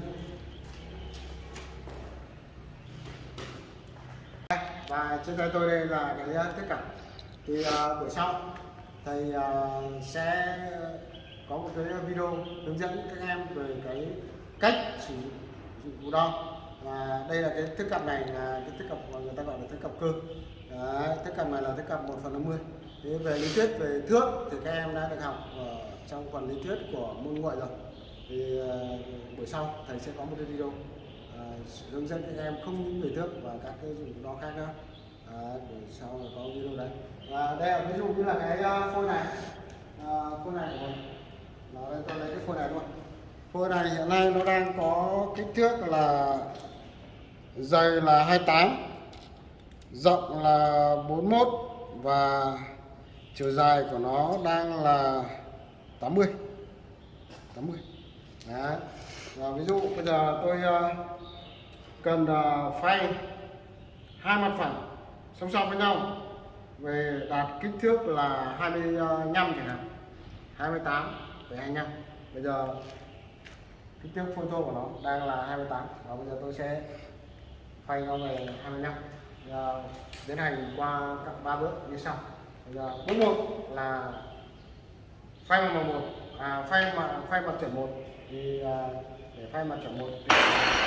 và trên tay tôi đây là cái tất cả. Thì uh, buổi sau thầy uh, sẽ có một cái video hướng dẫn các em về cái cách sử dụng cụ đo. Và đây là cái thước cặp này là cái thước cặp mà người ta gọi là thước cặp cơ. Đấy, thước cặp này là thước cặp một phần năm mươi. Thế về lý thuyết về thước thì các em đã được học ở trong phần lý thuyết của môn ngoại rồi. Thì uh, buổi sau thầy sẽ có một cái video uh, hướng dẫn các em không những về thước và các cái dụng cụ đo khác nữa. Uh, buổi sau là có video đấy. Và đây là ví dụ như là cái uh, phôi này, uh, phôi này của mình. Đó, đây tôi lấy cái phôi này luôn. Phôi này hiện nay nó đang có kích thước là dày là hai mươi tám, rộng là bốn mươi mốt và chiều dài của nó đang là tám mươi. tám mươi. Đấy. Và ví dụ bây giờ tôi cần uh, phay hai mặt phẳng song song với nhau về đạt kích thước là hai mươi lăm chẳng hạn, hai mươi tám phẩy hai mươi lăm. Bây giờ kích thước phôi thô của nó đang là hai mươi tám và bây giờ tôi sẽ phay nó về hai mươi lăm. Giờ tiến hành qua các ba bước như sau. Bây giờ bước một là phay mặt một, à, phay mặt phay mặt chuẩn một. Thì à, để phay mặt chuẩn một thì...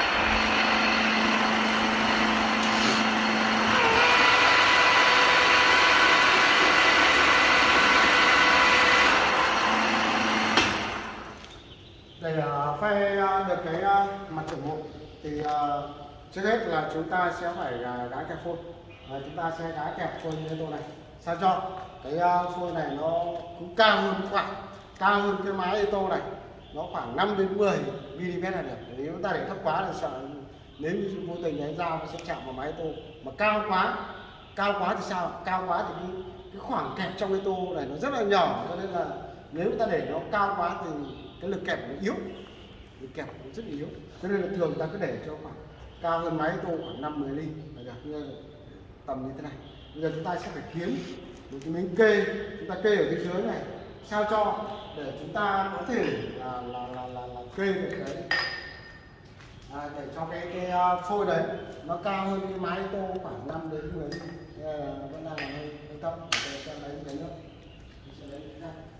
để uh, phay uh, được cái uh, mặt chuẩn một thì uh, trước hết là chúng ta sẽ phải uh, gắn kẹp phôi. Uh, chúng ta sẽ gắn kẹp phôi như thế này sao cho cái uh, phôi này nó cũng cao hơn khoảng cao hơn cái mái ô tô này, nó khoảng năm đến mười mi li mét là được. Nếu chúng ta để thấp quá thì sợ nếu như vô tình cái dao nó sẽ chạm vào mái ô tô. Mà cao quá cao quá thì sao? Cao quá thì cái, cái khoảng kẹp trong cái tô này nó rất là nhỏ, cho nên là nếu chúng ta để nó cao quá thì cái lực kẹp nó yếu, lực kẹp nó rất là yếu, cho nên là thường ta cứ để cho khoảng cao hơn máy tô khoảng năm mười ly là được, tầm như thế này. Bây giờ chúng ta sẽ phải kiếm một cái miếng kê, chúng ta kê ở phía dưới này sao cho để chúng ta có thể là là là là, là kê được cái à, để cho cái cái phôi đấy nó cao hơn cái máy tô khoảng năm đến mười ly. Vẫn đang là hơi hơi thấp, tôi sẽ lấy cái nước, tôi sẽ lấy cái này.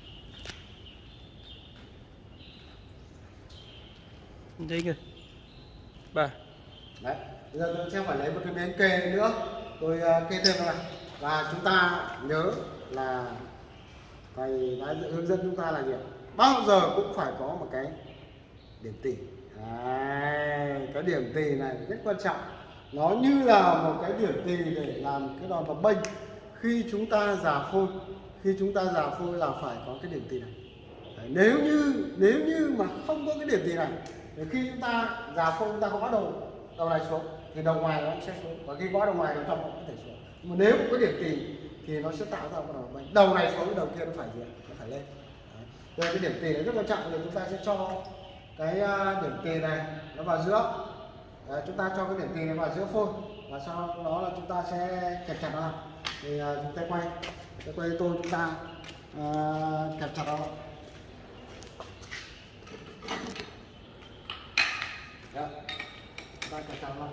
Đây kìa bà. Đấy, bây giờ tôi sẽ phải lấy một cái miếng kê nữa, tôi uh, kê thêm vào. Và chúng ta nhớ là thầy đã hướng dẫn chúng ta là gì? Bao giờ cũng phải có một cái điểm tỉ. Đấy, cái điểm tỉ này rất quan trọng, nó như là một cái điểm tỉ để làm cái đòn bập bênh khi chúng ta giả phôi. Khi chúng ta giả phôi là phải có cái điểm tỉ này. Đấy, nếu như nếu như mà không có cái điểm tỉ này, để khi chúng ta giả phôi chúng ta có gõ đầu đầu này xuống thì đầu ngoài nó sẽ xuống, và khi gõ đầu ngoài đầu trong nó có thể xuống. Nhưng mà nếu có điểm tỉ thì nó sẽ tạo ra một đầu bênh, đầu này xuống, đầu kia nó phải gì? Nó phải lên. Rồi cái điểm tỉ này rất quan trọng, thì chúng ta sẽ cho cái điểm tỉ này nó vào giữa. Đấy, chúng ta cho cái điểm tỉ này vào giữa phôi và sau đó là chúng ta sẽ kẹp chặt nó lại. Thì uh, chúng ta quay cái quay tô chúng ta uh, kẹp chặt nó lại. Đó, chúng ta kẹp chặt nó lại.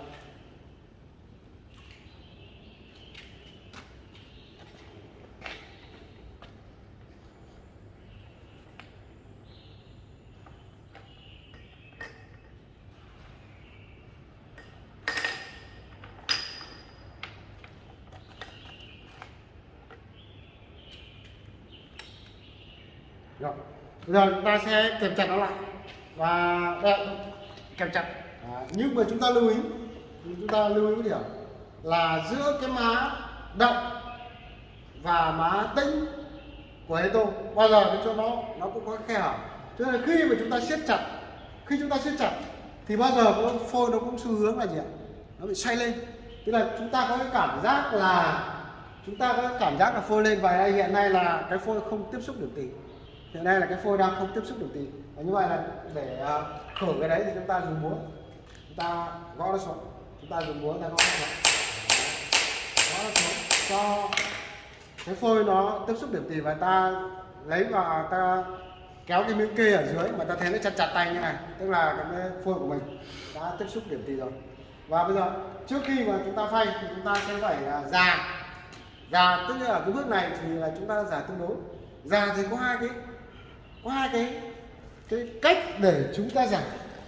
Rồi. Bây giờ chúng ta sẽ kẹp chặt nó lại và đây, kẹp chặt. Đấy. Nhưng mà chúng ta lưu ý, chúng ta lưu ý một điểm là giữa cái má động và má tĩnh của ê tô bao giờ cái chỗ nó nó cũng có khe hở. Cho nên khi mà chúng ta siết chặt, khi chúng ta siết chặt thì bao giờ cái phôi nó cũng xu hướng là gì ạ? Nó bị xoay lên. Tức là chúng ta có cái cảm giác là chúng ta có cái cảm giác là phôi lên, và đây hiện nay là cái phôi không tiếp xúc được tỉ. Hiện nay là cái phôi đang không tiếp xúc được tỉ. Và như vậy là để khử cái đấy thì chúng ta dùng búa, chúng ta gõ nó xuống, chúng ta dùng búa ta gõ nó xuống, gõ nó xuống cho cái phôi nó tiếp xúc điểm tỉ, và ta lấy và ta kéo cái miếng kê ở dưới mà ta thấy nó chặt chặt tay như này, tức là cái phôi của mình đã tiếp xúc điểm tỉ rồi. Và bây giờ trước khi mà chúng ta phay thì chúng ta sẽ phải rà. Rà tức là ở cái bước này thì là chúng ta rà tương đối. Rà thì có hai cái có hai cái cái cách để chúng ta rà.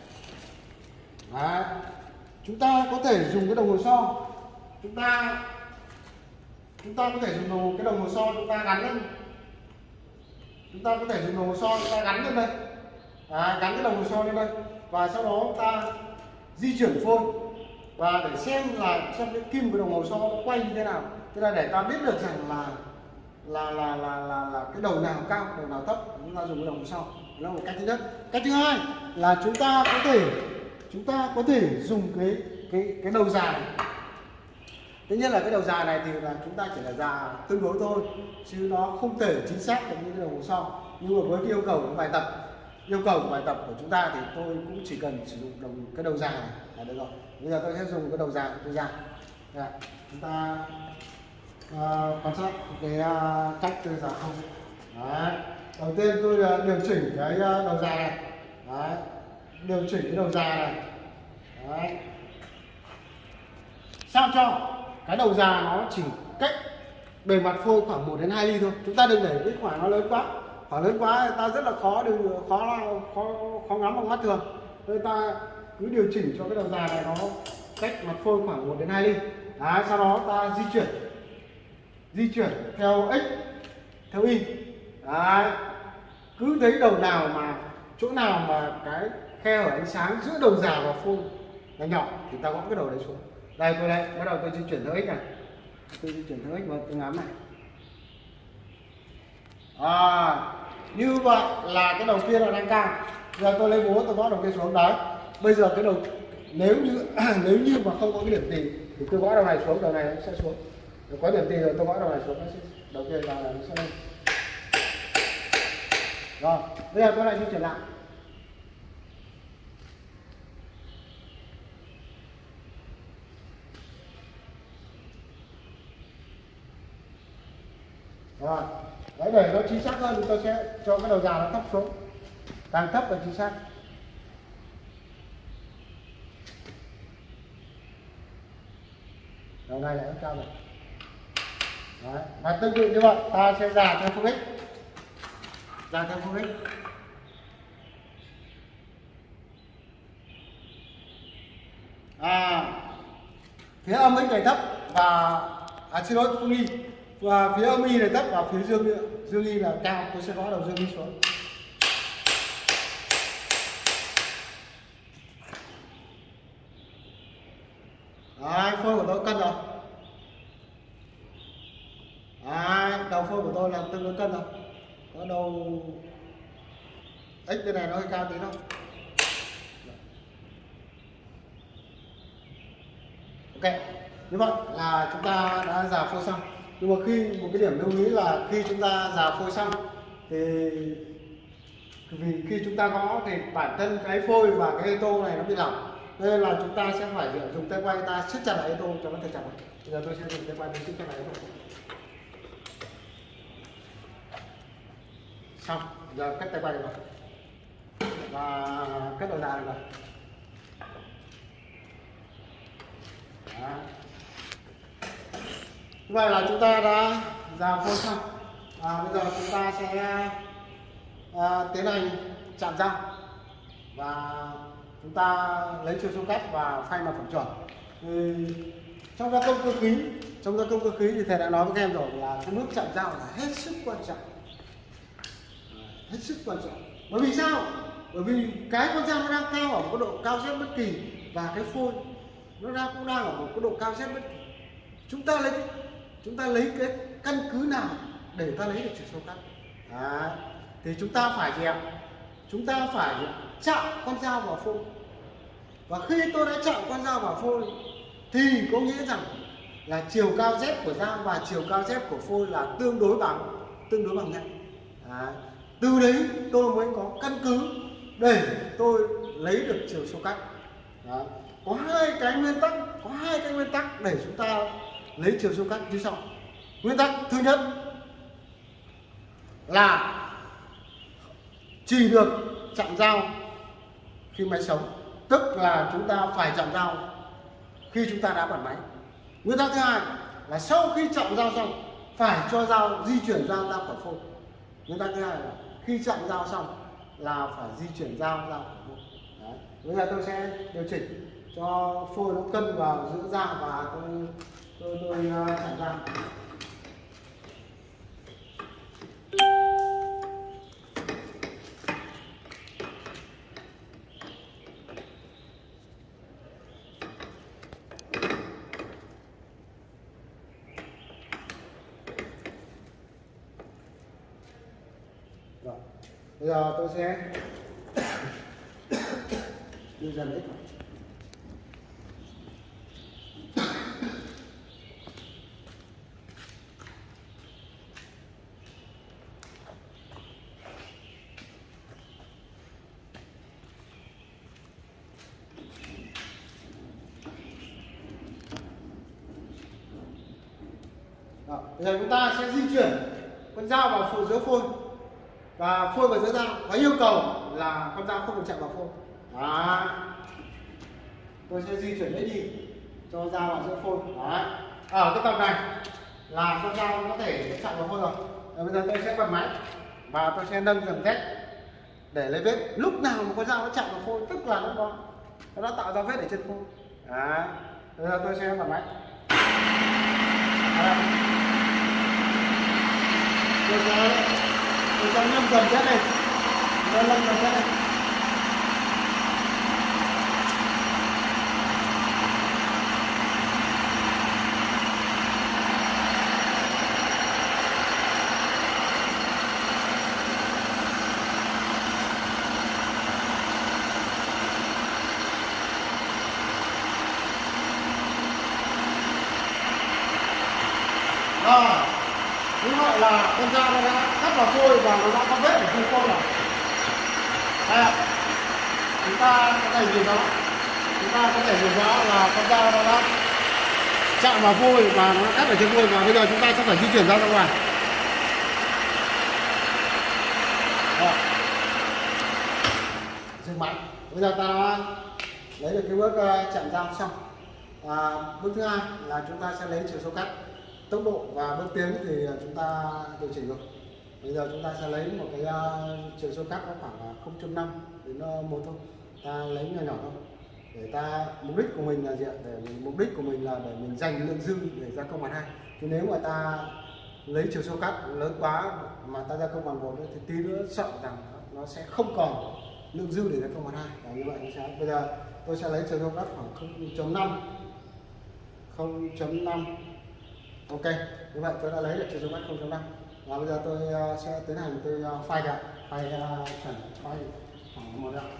Đấy. Chúng ta có thể dùng cái đồng hồ so, chúng ta chúng ta có thể dùng đồng, cái đồng hồ so chúng ta gắn lên, chúng ta có thể dùng đồng hồ so chúng ta gắn lên đây. Đấy, gắn cái đồng hồ so lên đây và sau đó chúng ta di chuyển phôi và để xem là xem cái kim của đồng hồ so nó quay như thế nào, tức là để ta biết được rằng là là là là là, là cái đầu nào cao, đầu nào thấp, chúng ta dùng cái đồng hồ so. Đó là một cách thứ nhất. Cách thứ hai là chúng ta có thể chúng ta có thể dùng cái cái cái đầu dài. Tất nhiên là cái đầu dài này thì là chúng ta chỉ là già tương đối thôi, chứ nó không thể chính xác được như cái đồng hồ so. Nhưng mà với cái yêu cầu của bài tập, yêu cầu của bài tập của chúng ta thì tôi cũng chỉ cần sử dụng đồng, cái đầu dài này là được rồi. Bây giờ tôi sẽ dùng cái đầu dài, tôi ra. Đây, chúng ta uh, quan sát cái uh, cách tôi ra không. Đấy. Đầu tiên tôi uh, điều chỉnh cái uh, đầu dài này. Đấy. Điều chỉnh cái đầu dài này. Đấy. Sao cho cái đầu già nó chỉ cách bề mặt phôi khoảng một đến hai ly thôi. Chúng ta đừng để cái khoảng nó lớn quá. Khoảng lớn quá ta rất là khó đừng khó khó khó ngắm bằng mắt thường. Nên ta cứ điều chỉnh cho cái đầu già này nó cách mặt phôi khoảng một đến hai ly. Đấy, sau đó ta di chuyển. Di chuyển theo x, theo y. Đấy. Cứ thấy đầu nào mà chỗ nào mà cái khe hở ánh sáng giữa đầu già và phôi là nhỏ thì ta gõ cái đầu đấy xuống. Đây tôi đây, bắt đầu tôi di chuyển theo x này. Tôi di chuyển theo x vào tôi ngắm này. À, như vậy là cái đầu kia là đang cao. Giờ tôi lấy búa tôi gõ đầu kia xuống đấy. Bây giờ cái đầu nếu như nếu như mà không có cái điểm tỉ thì tôi gõ đầu này xuống, đầu này nó sẽ xuống. Nếu có điểm tỉ rồi tôi gõ đầu này xuống, nó sẽ đầu kia vào là nó sẽ lên. Rồi, bây giờ tôi lại di chuyển lại. Rồi, đấy để nó chính xác hơn thì tôi sẽ cho cái đầu già nó thấp xuống, càng thấp càng chính xác. Đầu này lại nó cao rồi. Đấy, và tương tự như vậy ta sẽ già theo phương x, già theo phương x. À, phía âm x này thấp và à xin lỗi phương y. Và phía âm y này thấp và phía dương dương y là cao, tôi sẽ gõ đầu dương y xuống. Đấy, phôi của tôi cân rồi. Đấy, đầu phôi của tôi là tương đối cân rồi. Có đầu x bên này nó hơi cao tí thôi. Ok, như vậy là chúng ta đã rà phôi xong. Nhưng mà khi một cái điểm lưu ý là khi chúng ta rà phôi xong thì vì khi chúng ta gõ thì bản thân cái phôi và cái ê tô này nó bị lỏng, nên là chúng ta sẽ phải dùng tay quay ta siết chặt lại ê tô cho nó thật chặt. Bây giờ tôi sẽ dùng tay quay để siết chặt lại ê tô. Xong, giờ cắt tay quay được rồi và cắt đầu dài được rồi. Đó. Như vậy là chúng ta đã rà phôi xong. À, bây giờ chúng ta sẽ à, tiến hành chạm răng và chúng ta lấy chiều sâu cắt và phay mặt phẳng chuẩn. Thì trong gia công cơ khí, trong gia công cơ khí thì thầy đã nói với các em rồi là cái bước chạm răng là hết sức quan trọng, hết hết sức quan trọng. Bởi vì sao? Bởi vì cái con dao nó đang cao ở một cái độ cao Z bất kỳ, và cái phôi nó đang cũng đang ở một cái độ cao Z bất kỳ. Chúng ta lấy chúng ta lấy cái căn cứ nào để ta lấy được chiều sâu cắt? Đấy. Thì chúng ta phải gì ạ? Chúng ta phải chạm con dao vào phôi. Và khi tôi đã chạm con dao vào phôi thì có nghĩa rằng là chiều cao Z của dao và chiều cao Z của phôi là tương đối bằng tương đối bằng nhau. Đấy. Từ đấy tôi mới có căn cứ để tôi lấy được chiều sâu cắt. Đấy. Có hai cái nguyên tắc, có hai cái nguyên tắc để chúng ta lấy chiều sâu cắt như sau. Nguyên tắc thứ nhất là chỉ được chạm dao khi máy sống, tức là chúng ta phải chạm dao khi chúng ta đã bật máy. Nguyên tắc thứ hai là sau khi chạm dao xong phải cho dao di chuyển dao ra khỏi phôi. Nguyên tắc thứ hai là khi chạm dao xong là phải di chuyển dao ra khỏi phôi. Đấy. Bây giờ tôi sẽ điều chỉnh cho phôi nó cân vào giữa dao và tôi tôi, tôi uh, chạm dao. Rồi. Bây giờ tôi sẽ đi dần ít. Rồi. Bây giờ chúng ta sẽ di chuyển con dao vào phôi giữa phôi và phôi vào giữa dao, và yêu cầu là con dao không được chạm vào phôi. Đó. Tôi sẽ di chuyển đấy đi cho dao vào giữa phôi. Đấy. Ở cái tầm này là con dao có thể chạm vào phôi rồi. Rồi bây giờ tôi sẽ bật máy và tôi sẽ nâng dần thép để lấy vết. Lúc nào mà con dao nó chạm vào phôi tức là lúc đó nó đã tạo ra vết ở trên phôi. Đấy. Bây giờ tôi sẽ bật máy. Đấy. Tôi sẽ tôi sẽ nâng dần thép này, tôi nâng dần thép này. Rồi, như vậy là con dao nó đã cắt vào phôi và nó đã có vết ở trên phôi rồi. Đây, chúng ta có thể nhìn rõ, chúng ta có thể nhìn rõ là con dao nó đã chạm vào phôi và nó cắt ở trên phôi, và bây giờ chúng ta sẽ phải di chuyển ra ra ngoài. Rồi, dừng máy. Bây giờ ta đã lấy được cái bước chạm dao xong. À, bước thứ hai là chúng ta sẽ lấy chiều sâu cắt, tốc độ và bước tiến thì chúng ta điều chỉnh rồi. Bây giờ chúng ta sẽ lấy một cái uh, chiều sâu cắt nó khoảng không chấm năm đến một thôi, ta lấy nhỏ nhỏ thôi để ta, mục đích của mình là gì ạ? Để mình, mục đích của mình là để mình dành lượng dư để gia công bàn hai. Chứ nếu mà ta lấy chiều sâu cắt lớn quá mà ta gia công bàn một thì tí nữa sợ rằng nó sẽ không còn lượng dư để gia công bàn hai. Và như vậy sẽ, bây giờ tôi sẽ lấy chiều sâu cắt khoảng không chấm năm, không chấm năm. Ok, như vậy tôi đã lấy được chiều sâu cắt không chấm năm. Và bây giờ tôi uh, sẽ tiến hành tôi uh, phai đẹp, phai uh, chuẩn, phai khoảng một đoạn.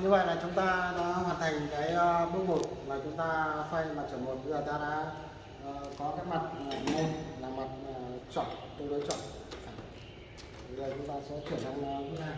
Như vậy là chúng ta đã hoàn thành cái uh, bước một là chúng ta phay mặt chuẩn một. Bây giờ ta đã uh, có cái mặt này là mặt uh, chọn, tương đối chọn. Bây giờ chúng ta sẽ chuyển sang uh, bước hai.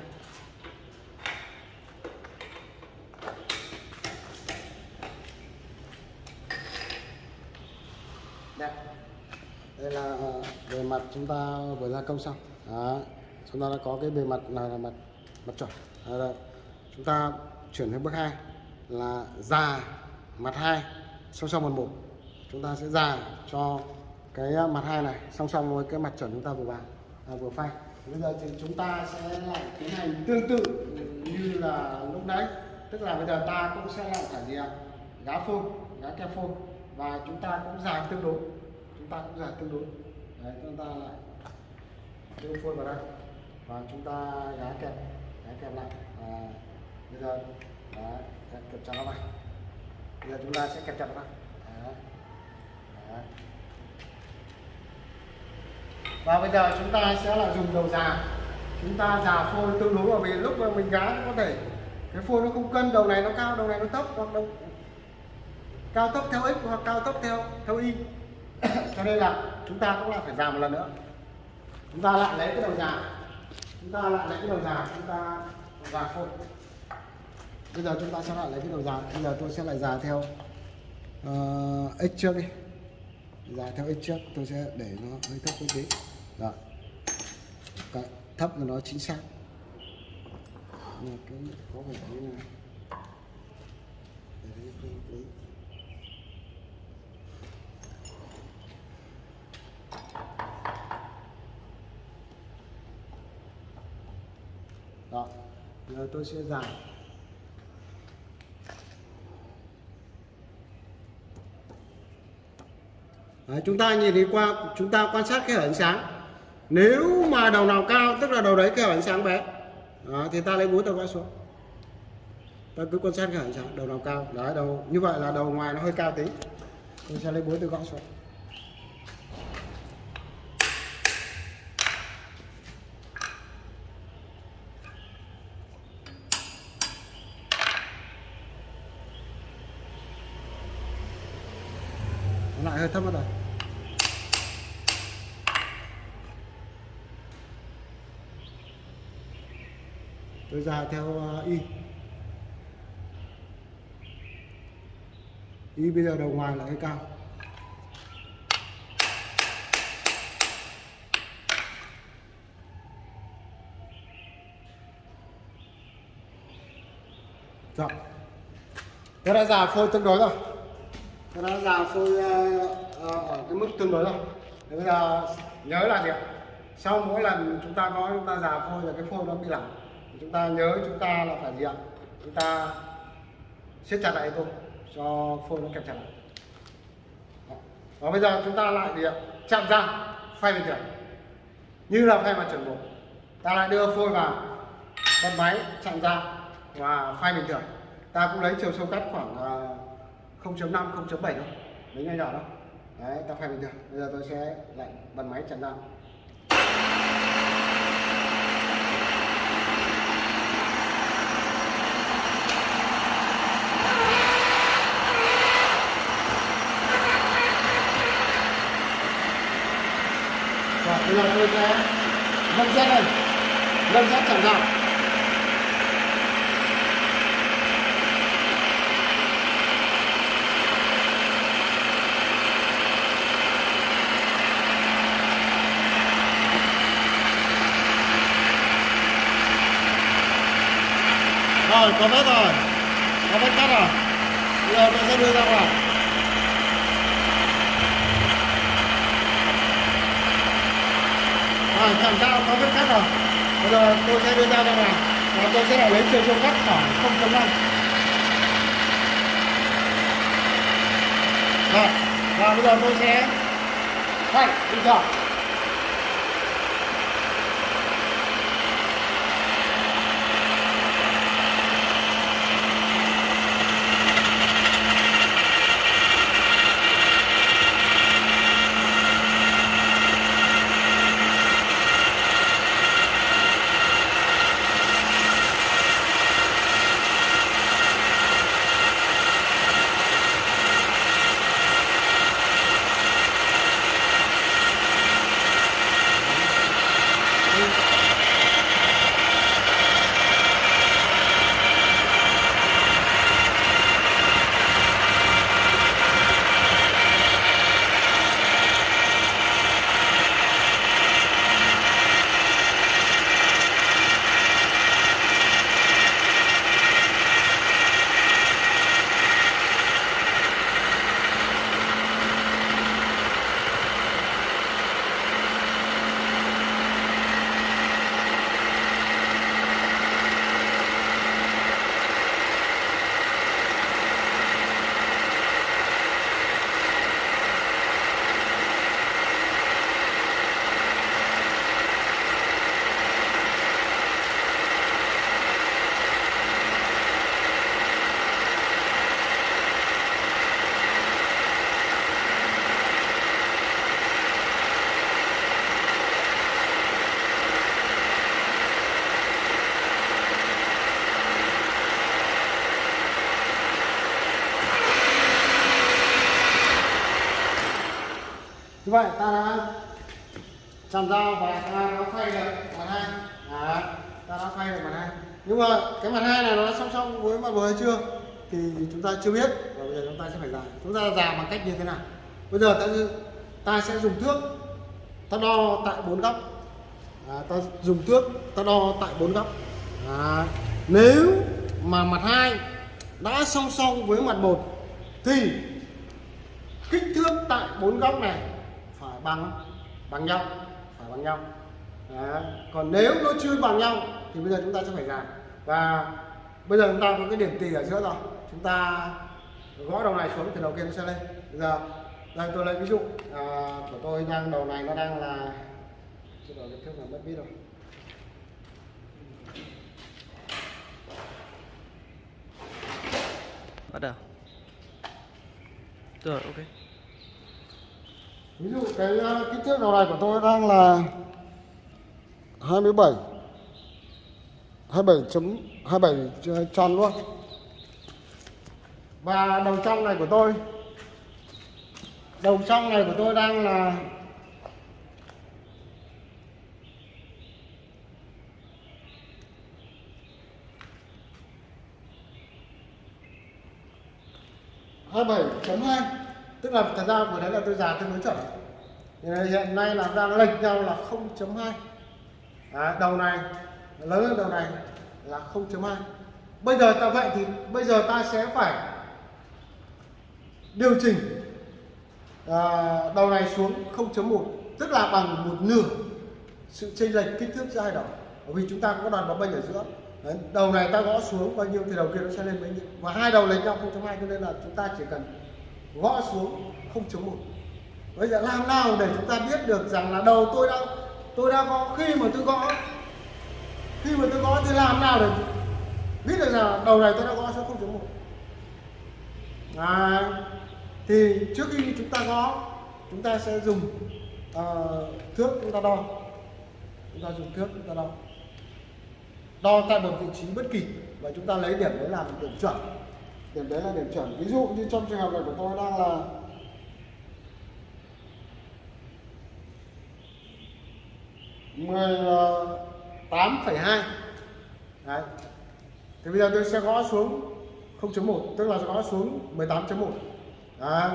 Đây, đây là bề mặt chúng ta vừa gia công xong. Đó. Chúng ta đã có cái bề mặt này là mặt mặt chuẩn. Đây, chúng ta chuyển sang bước hai là già mặt hai song song một một. Chúng ta sẽ già cho cái mặt hai này song song với cái mặt chuẩn chúng ta vừa vào à, vừa phay. Bây giờ thì chúng ta sẽ lại tiến hành tương tự như là lúc nãy, tức là bây giờ ta cũng sẽ lại phải gì ạ? Gá phôi, gá keo phôi và chúng ta cũng dài tương đối, chúng ta cũng dài tương đối. Đấy, chúng ta lại đưa phôi vào đây và chúng ta gá kẹp, gá kẹp lại. À, bây giờ đấy, kẹp chặt nó vào. Bây giờ chúng ta sẽ kẹp chặt nó vào. Đấy. Đấy. Và bây giờ chúng ta sẽ là dùng đầu già, chúng ta già phôi tương đối, bởi vì lúc mà mình gá có thể cái phôi nó không cân, đầu này nó cao, đầu này nó thấp, hoặc đầu cao thấp theo x hoặc cao thấp theo theo y. Cho nên là chúng ta cũng lại phải già một lần nữa. Chúng ta lại lấy cái đầu già, chúng ta lại lấy cái đầu già, chúng ta già phôi. Bây giờ chúng ta sẽ lại lấy cái đầu già. Bây giờ tôi sẽ lại già theo uh, x trước đi, già theo x trước. Tôi sẽ để nó hơi thấp một tí. Rồi, cái thấp là nó chính xác. Cái có vẻ như này. Đó, giờ tôi sẽ giảm. Đấy, chúng ta nhìn đi qua, chúng ta quan sát cái hở ánh sáng. Nếu mà đầu nào cao, tức là đầu đấy cái hở ánh sáng bé. Đó, thì ta lấy búa ta gõ xuống. Ta cứ quan sát cái hở ánh sáng, đầu nào cao. Đấy, đầu như vậy là đầu ngoài nó hơi cao tí. Tôi sẽ lấy búa tôi gõ xuống. Nó lại hơi thấp mất rồi. Tôi ra theo y. Y bây giờ đầu ngoài là hơi cao. Rồi. Tôi đã già phôi tương đối rồi. Tôi đã già phôi uh, uh, ở cái mức tương đối rồi. Bây giờ nhớ là gì ạ? Sau mỗi lần chúng ta có chúng ta già phôi là cái phôi nó bị lỏng. Chúng ta nhớ chúng ta là phải gì ạ? Chúng ta siết chặt lại thôi cho phôi nó kẹp chặt lại. Và bây giờ chúng ta lại gì ạ? Chạm ra phay bình thường như là phay mặt chuẩn một. Ta lại đưa phôi vào, bật máy, chạm ra và phay bình thường. Ta cũng lấy chiều sâu cắt khoảng không chấm năm, không chấm bảy thôi, lấy ngay nhỏ đó. Đấy, ta phay bình thường. Bây giờ tôi sẽ lại bật máy chạm ra. Bây giờ tôi sẽ nâng rét lên, nâng rét chạm ra. Rồi, có vết rồi, có vết cắt rồi. Bây giờ tôi sẽ đưa ra ngoài. Rồi, chạm ra có vết cắt rồi. Bây giờ tôi sẽ đưa ra ra ngoài và tôi sẽ lại lấy chiều sâu cắt khoảng không chấm năm. Rồi, và bây giờ tôi sẽ phay bình thường. Như vậy ta đã chạm dao và ta đã phay được mặt hai. Đấy, ta đã phay được mặt hai. Nhưng mà cái mặt hai này nó song song với mặt một hay chưa thì chúng ta chưa biết, và bây giờ chúng ta sẽ phải giảm. Chúng ta giảm bằng cách như thế nào? Bây giờ ta ta sẽ dùng thước, ta đo tại bốn góc. À, ta dùng thước, ta đo tại bốn góc. À, nếu mà mặt hai đã song song với mặt một thì kích thước tại bốn góc này phải bằng bằng nhau, phải bằng nhau. Đấy. Còn nếu nó chưa bằng nhau thì bây giờ chúng ta sẽ phải giảm. Và bây giờ chúng ta có cái điểm tỉ ở giữa rồi, chúng ta gõ đầu này xuống thì đầu kia nó sẽ lên. Bây giờ đây tôi lấy ví dụ à, của tôi đang đầu này nó đang là cái đầu kích thước là mất biết rồi. Bắt đầu. Rồi, ok. Ví dụ cái uh, kích thước đầu này của tôi đang là hai mươi bảy hai mươi bảy chấm hai mươi bảy tròn luôn. Và đầu trong này của tôi đầu trong này của tôi đang là hai mươi bảy chấm hai, tức là thật ra vừa đấy là tôi dàn tương đối chuẩn. Hiện nay là đang lệch nhau là không chấm hai. À, đầu này lớn hơn đầu này là không chấm hai. Bây giờ ta vậy thì bây giờ ta sẽ phải điều chỉnh à, đầu này xuống không chấm một, tức là bằng một nửa sự chênh lệch kích thước giữa hai đầu. Bởi vì chúng ta có đoàn bóng bênh ở giữa. Đấy, đầu này ta gõ xuống bao nhiêu thì đầu kia nó sẽ lên bấy nhiêu. Và hai đầu lệch nhau không chấm hai, cho nên là chúng ta chỉ cần gõ xuống không chấm một. Bây giờ làm nào để chúng ta biết được rằng là đầu tôi đang tôi đang gõ, khi mà tôi gõ khi mà tôi gõ thì làm nào để biết được rằng đầu này tôi đã gõ xuống không chấm một. À, thì trước khi chúng ta gõ, chúng ta sẽ dùng uh, thước chúng ta đo. Chúng ta dùng thước chúng ta đo. Đo tại một vị trí bất kỳ và chúng ta lấy điểm đấy làm điểm chuẩn. Điểm đấy là điểm chuẩn. Ví dụ như trong trường hợp này của tôi đang là mười tám phẩy hai. Đấy. Thì bây giờ tôi sẽ gõ xuống không chấm một, tức là sẽ gõ xuống mười tám chấm một. Đấy.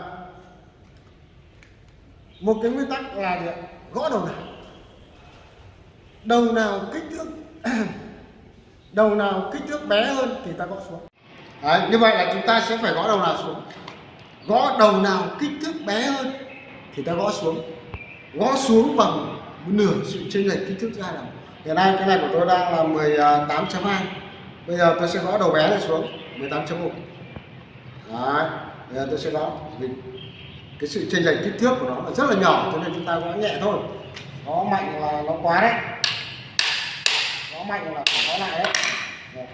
Một cái nguyên tắc là gì? Gõ đầu nào. Đầu nào kích thước đầu nào kích thước bé hơn thì ta gõ xuống. Đấy, như vậy là chúng ta sẽ phải gõ đầu nào xuống. Gõ đầu nào kích thước bé hơn thì ta gõ xuống. Gõ xuống bằng một nửa sự chênh lệch kích thước giữa hai đầu. Hiện nay cái này của tôi đang là mười tám chấm hai. Bây giờ tôi sẽ gõ đầu bé này xuống mười tám chấm một. Đấy, bây giờ tôi sẽ gõ vì cái sự chênh lệch kích thước của nó là rất là nhỏ, cho nên chúng ta gõ nhẹ thôi. Gõ mạnh là nó quá đấy. Gõ mạnh là phải gõ lại đấy. Đấy.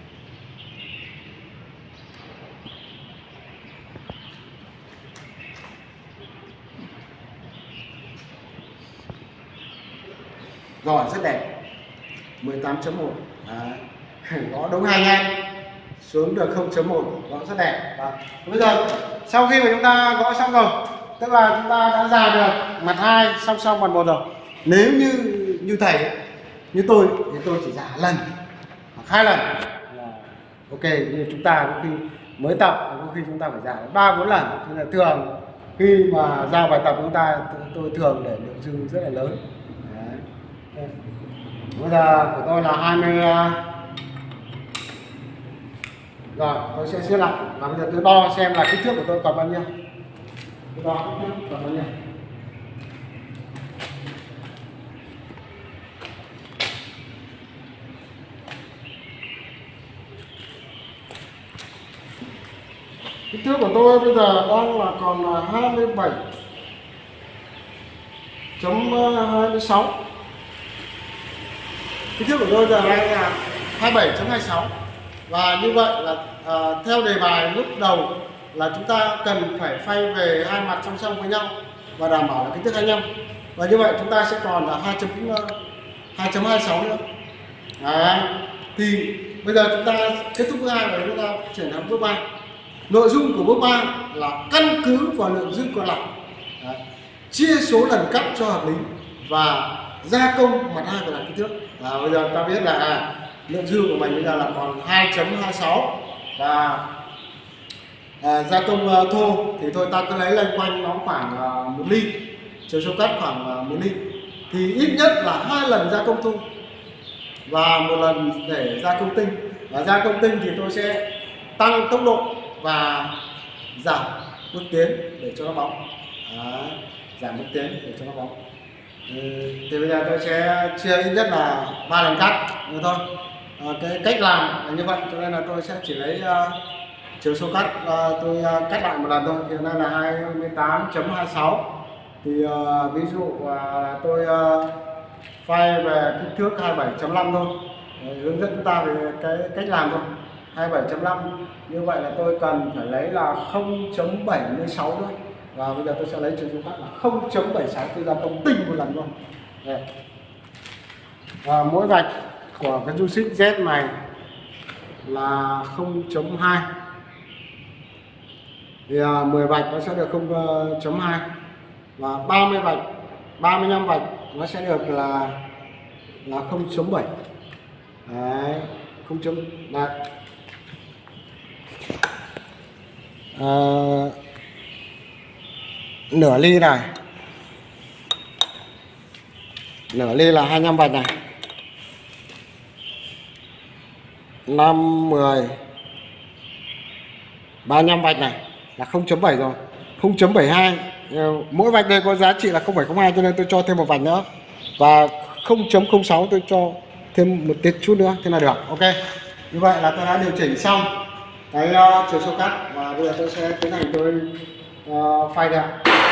Rồi, rất đẹp. mười tám chấm một. Gõ đúng hai ngang xuống được không chấm một, gõ rất đẹp. Đó. Bây giờ sau khi mà chúng ta gõ xong rồi, tức là chúng ta đã ra được mặt hai song song mặt một rồi. Nếu như như thầy ấy, như tôi thì tôi chỉ giả lần hoặc hai lần là ok. Như chúng ta có khi mới tập, có khi chúng ta phải giả ba bốn lần. Nên là thường khi mà ra bài tập chúng ta tôi thường để lượng dư rất là lớn. Đấy. Bây giờ của tôi là hai mươi. Rồi tôi sẽ xếp lại và bây giờ tôi đo xem là kích thước của tôi còn bao nhiêu. Tôi đo kích thước còn bao nhiêu. Kích thước của tôi bây giờ đang là còn là hai mươi bảy chấm hai mươi sáu. Kích thước của tôi giờ đang là hai mươi bảy chấm hai mươi sáu. Và như vậy là à, theo đề bài lúc đầu là chúng ta cần phải phay về hai mặt song song với nhau và đảm bảo là kích thước hai mươi lăm. Và như vậy chúng ta sẽ còn là hai chấm hai mươi sáu nữa. Đấy. Thì bây giờ chúng ta kết thúc bước hai và chúng ta chuyển sang bước ba. Nội dung của bước ba là căn cứ vào lượng dư còn lại. Đấy. chia số lần cắt cho hợp lý và gia công mặt hai của đạt kích thước. À, bây giờ ta biết là à, lượng dư của mình bây giờ là còn hai chấm hai sáu và à, gia công uh, thô thì thôi ta cứ lấy lên quanh nó khoảng uh, một ly, chiều số cắt khoảng uh, một ly, thì ít nhất là hai lần gia công thô và một lần để gia công tinh. Và gia công tinh thì tôi sẽ tăng tốc độ và giảm bước tiến để cho nó bóng. Đó, giảm bước tiến để cho nó bóng. Ừ, thì bây giờ tôi sẽ chia ít nhất là ba lần cắt nữa thôi. À, cái cách làm là như vậy, cho nên là tôi sẽ chỉ lấy uh, chiều số cắt, uh, tôi uh, cắt lại một lần thôi. Hiện nay là hai mươi tám chấm hai sáu thì uh, ví dụ uh, tôi uh, file về kích thước hai mươi bảy chấm năm thôi. Để hướng dẫn chúng ta về cái cách làm thôi. hai mươi bảy chấm năm như vậy là tôi cần phải lấy là không chấm bảy mươi sáu thôi. Và bây giờ tôi sẽ lấy chiều số cắt là không chấm bảy sáu, tôi gia công tinh một lần luôn. Đây. Và mỗi vạch của cái du xích Z này là không chấm hai thì à, mười vạch nó sẽ được không chấm hai và ba mươi vạch, ba mươi lăm vạch nó sẽ được là là không chấm bảy. Đấy, không chấm đấy. À, nửa ly này, nửa ly là hai mươi lăm vạch này, năm, mười, ba mươi lăm vạch này là không chấm bảy rồi, không chấm bảy hai. Mỗi vạch đây có giá trị là không phẩy không hai cho nên tôi cho thêm một vạch nữa, và không chấm không sáu tôi cho thêm một tiết chút nữa, thế là được. Ok, như vậy là tôi đã điều chỉnh xong cái uh, chiều số cắt và bây giờ tôi sẽ tiến hành tôi uh, file ra.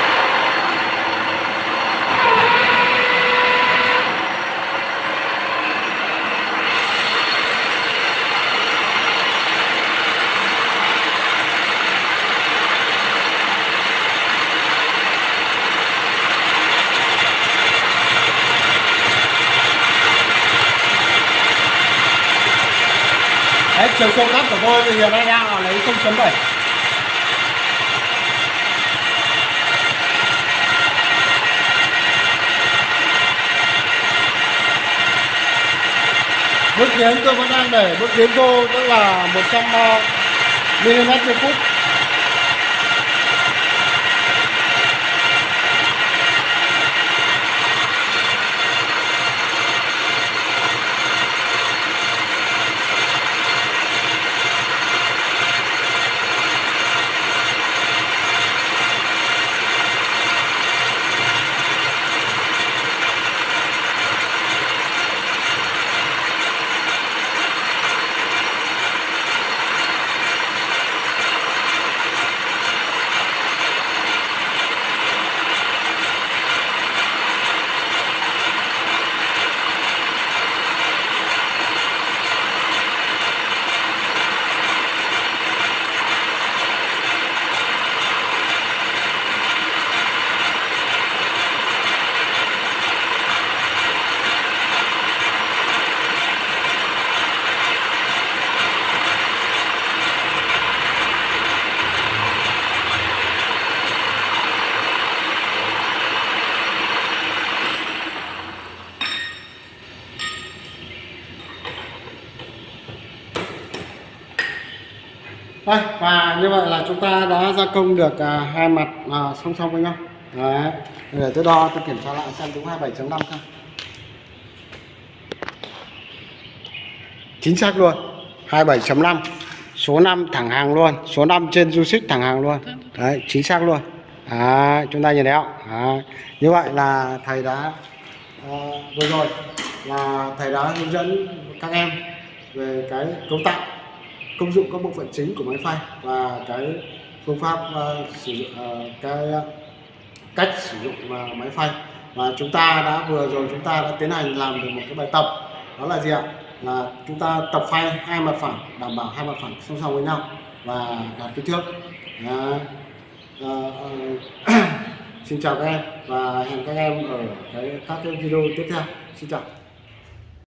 Đấy, chiều số cắt của tôi thì hiện nay đang là lấy không chấm bảy. Bước tiến tôi vẫn đang để bước tiến cô tức là một trăm mi li mét trên phút. Đây, và như vậy là chúng ta đã gia công được à, hai mặt à, song song với nhau. Đấy, để tôi đo, tôi kiểm tra lại xem đúng hai mươi bảy chấm năm không. Chính xác luôn, hai mươi bảy chấm năm, số năm thẳng hàng luôn, số năm trên du xích thẳng hàng luôn. Đấy, chính xác luôn. Đấy, chúng ta nhìn thấy không? Đấy, như vậy là thầy đã uh, vừa rồi là thầy đã hướng dẫn các em về cái cấu tạo, công dụng các bộ phận chính của máy phay và cái phương pháp uh, sử dụng uh, cái uh, cách sử dụng uh, máy phay. Và chúng ta đã vừa rồi chúng ta đã tiến hành làm được một cái bài tập, đó là gì ạ? Là chúng ta tập phay hai mặt phẳng, đảm bảo hai mặt phẳng song song với nhau và đạt kích thước. uh, uh, Xin chào các em và hẹn các em ở cái các cái video tiếp theo. Xin chào.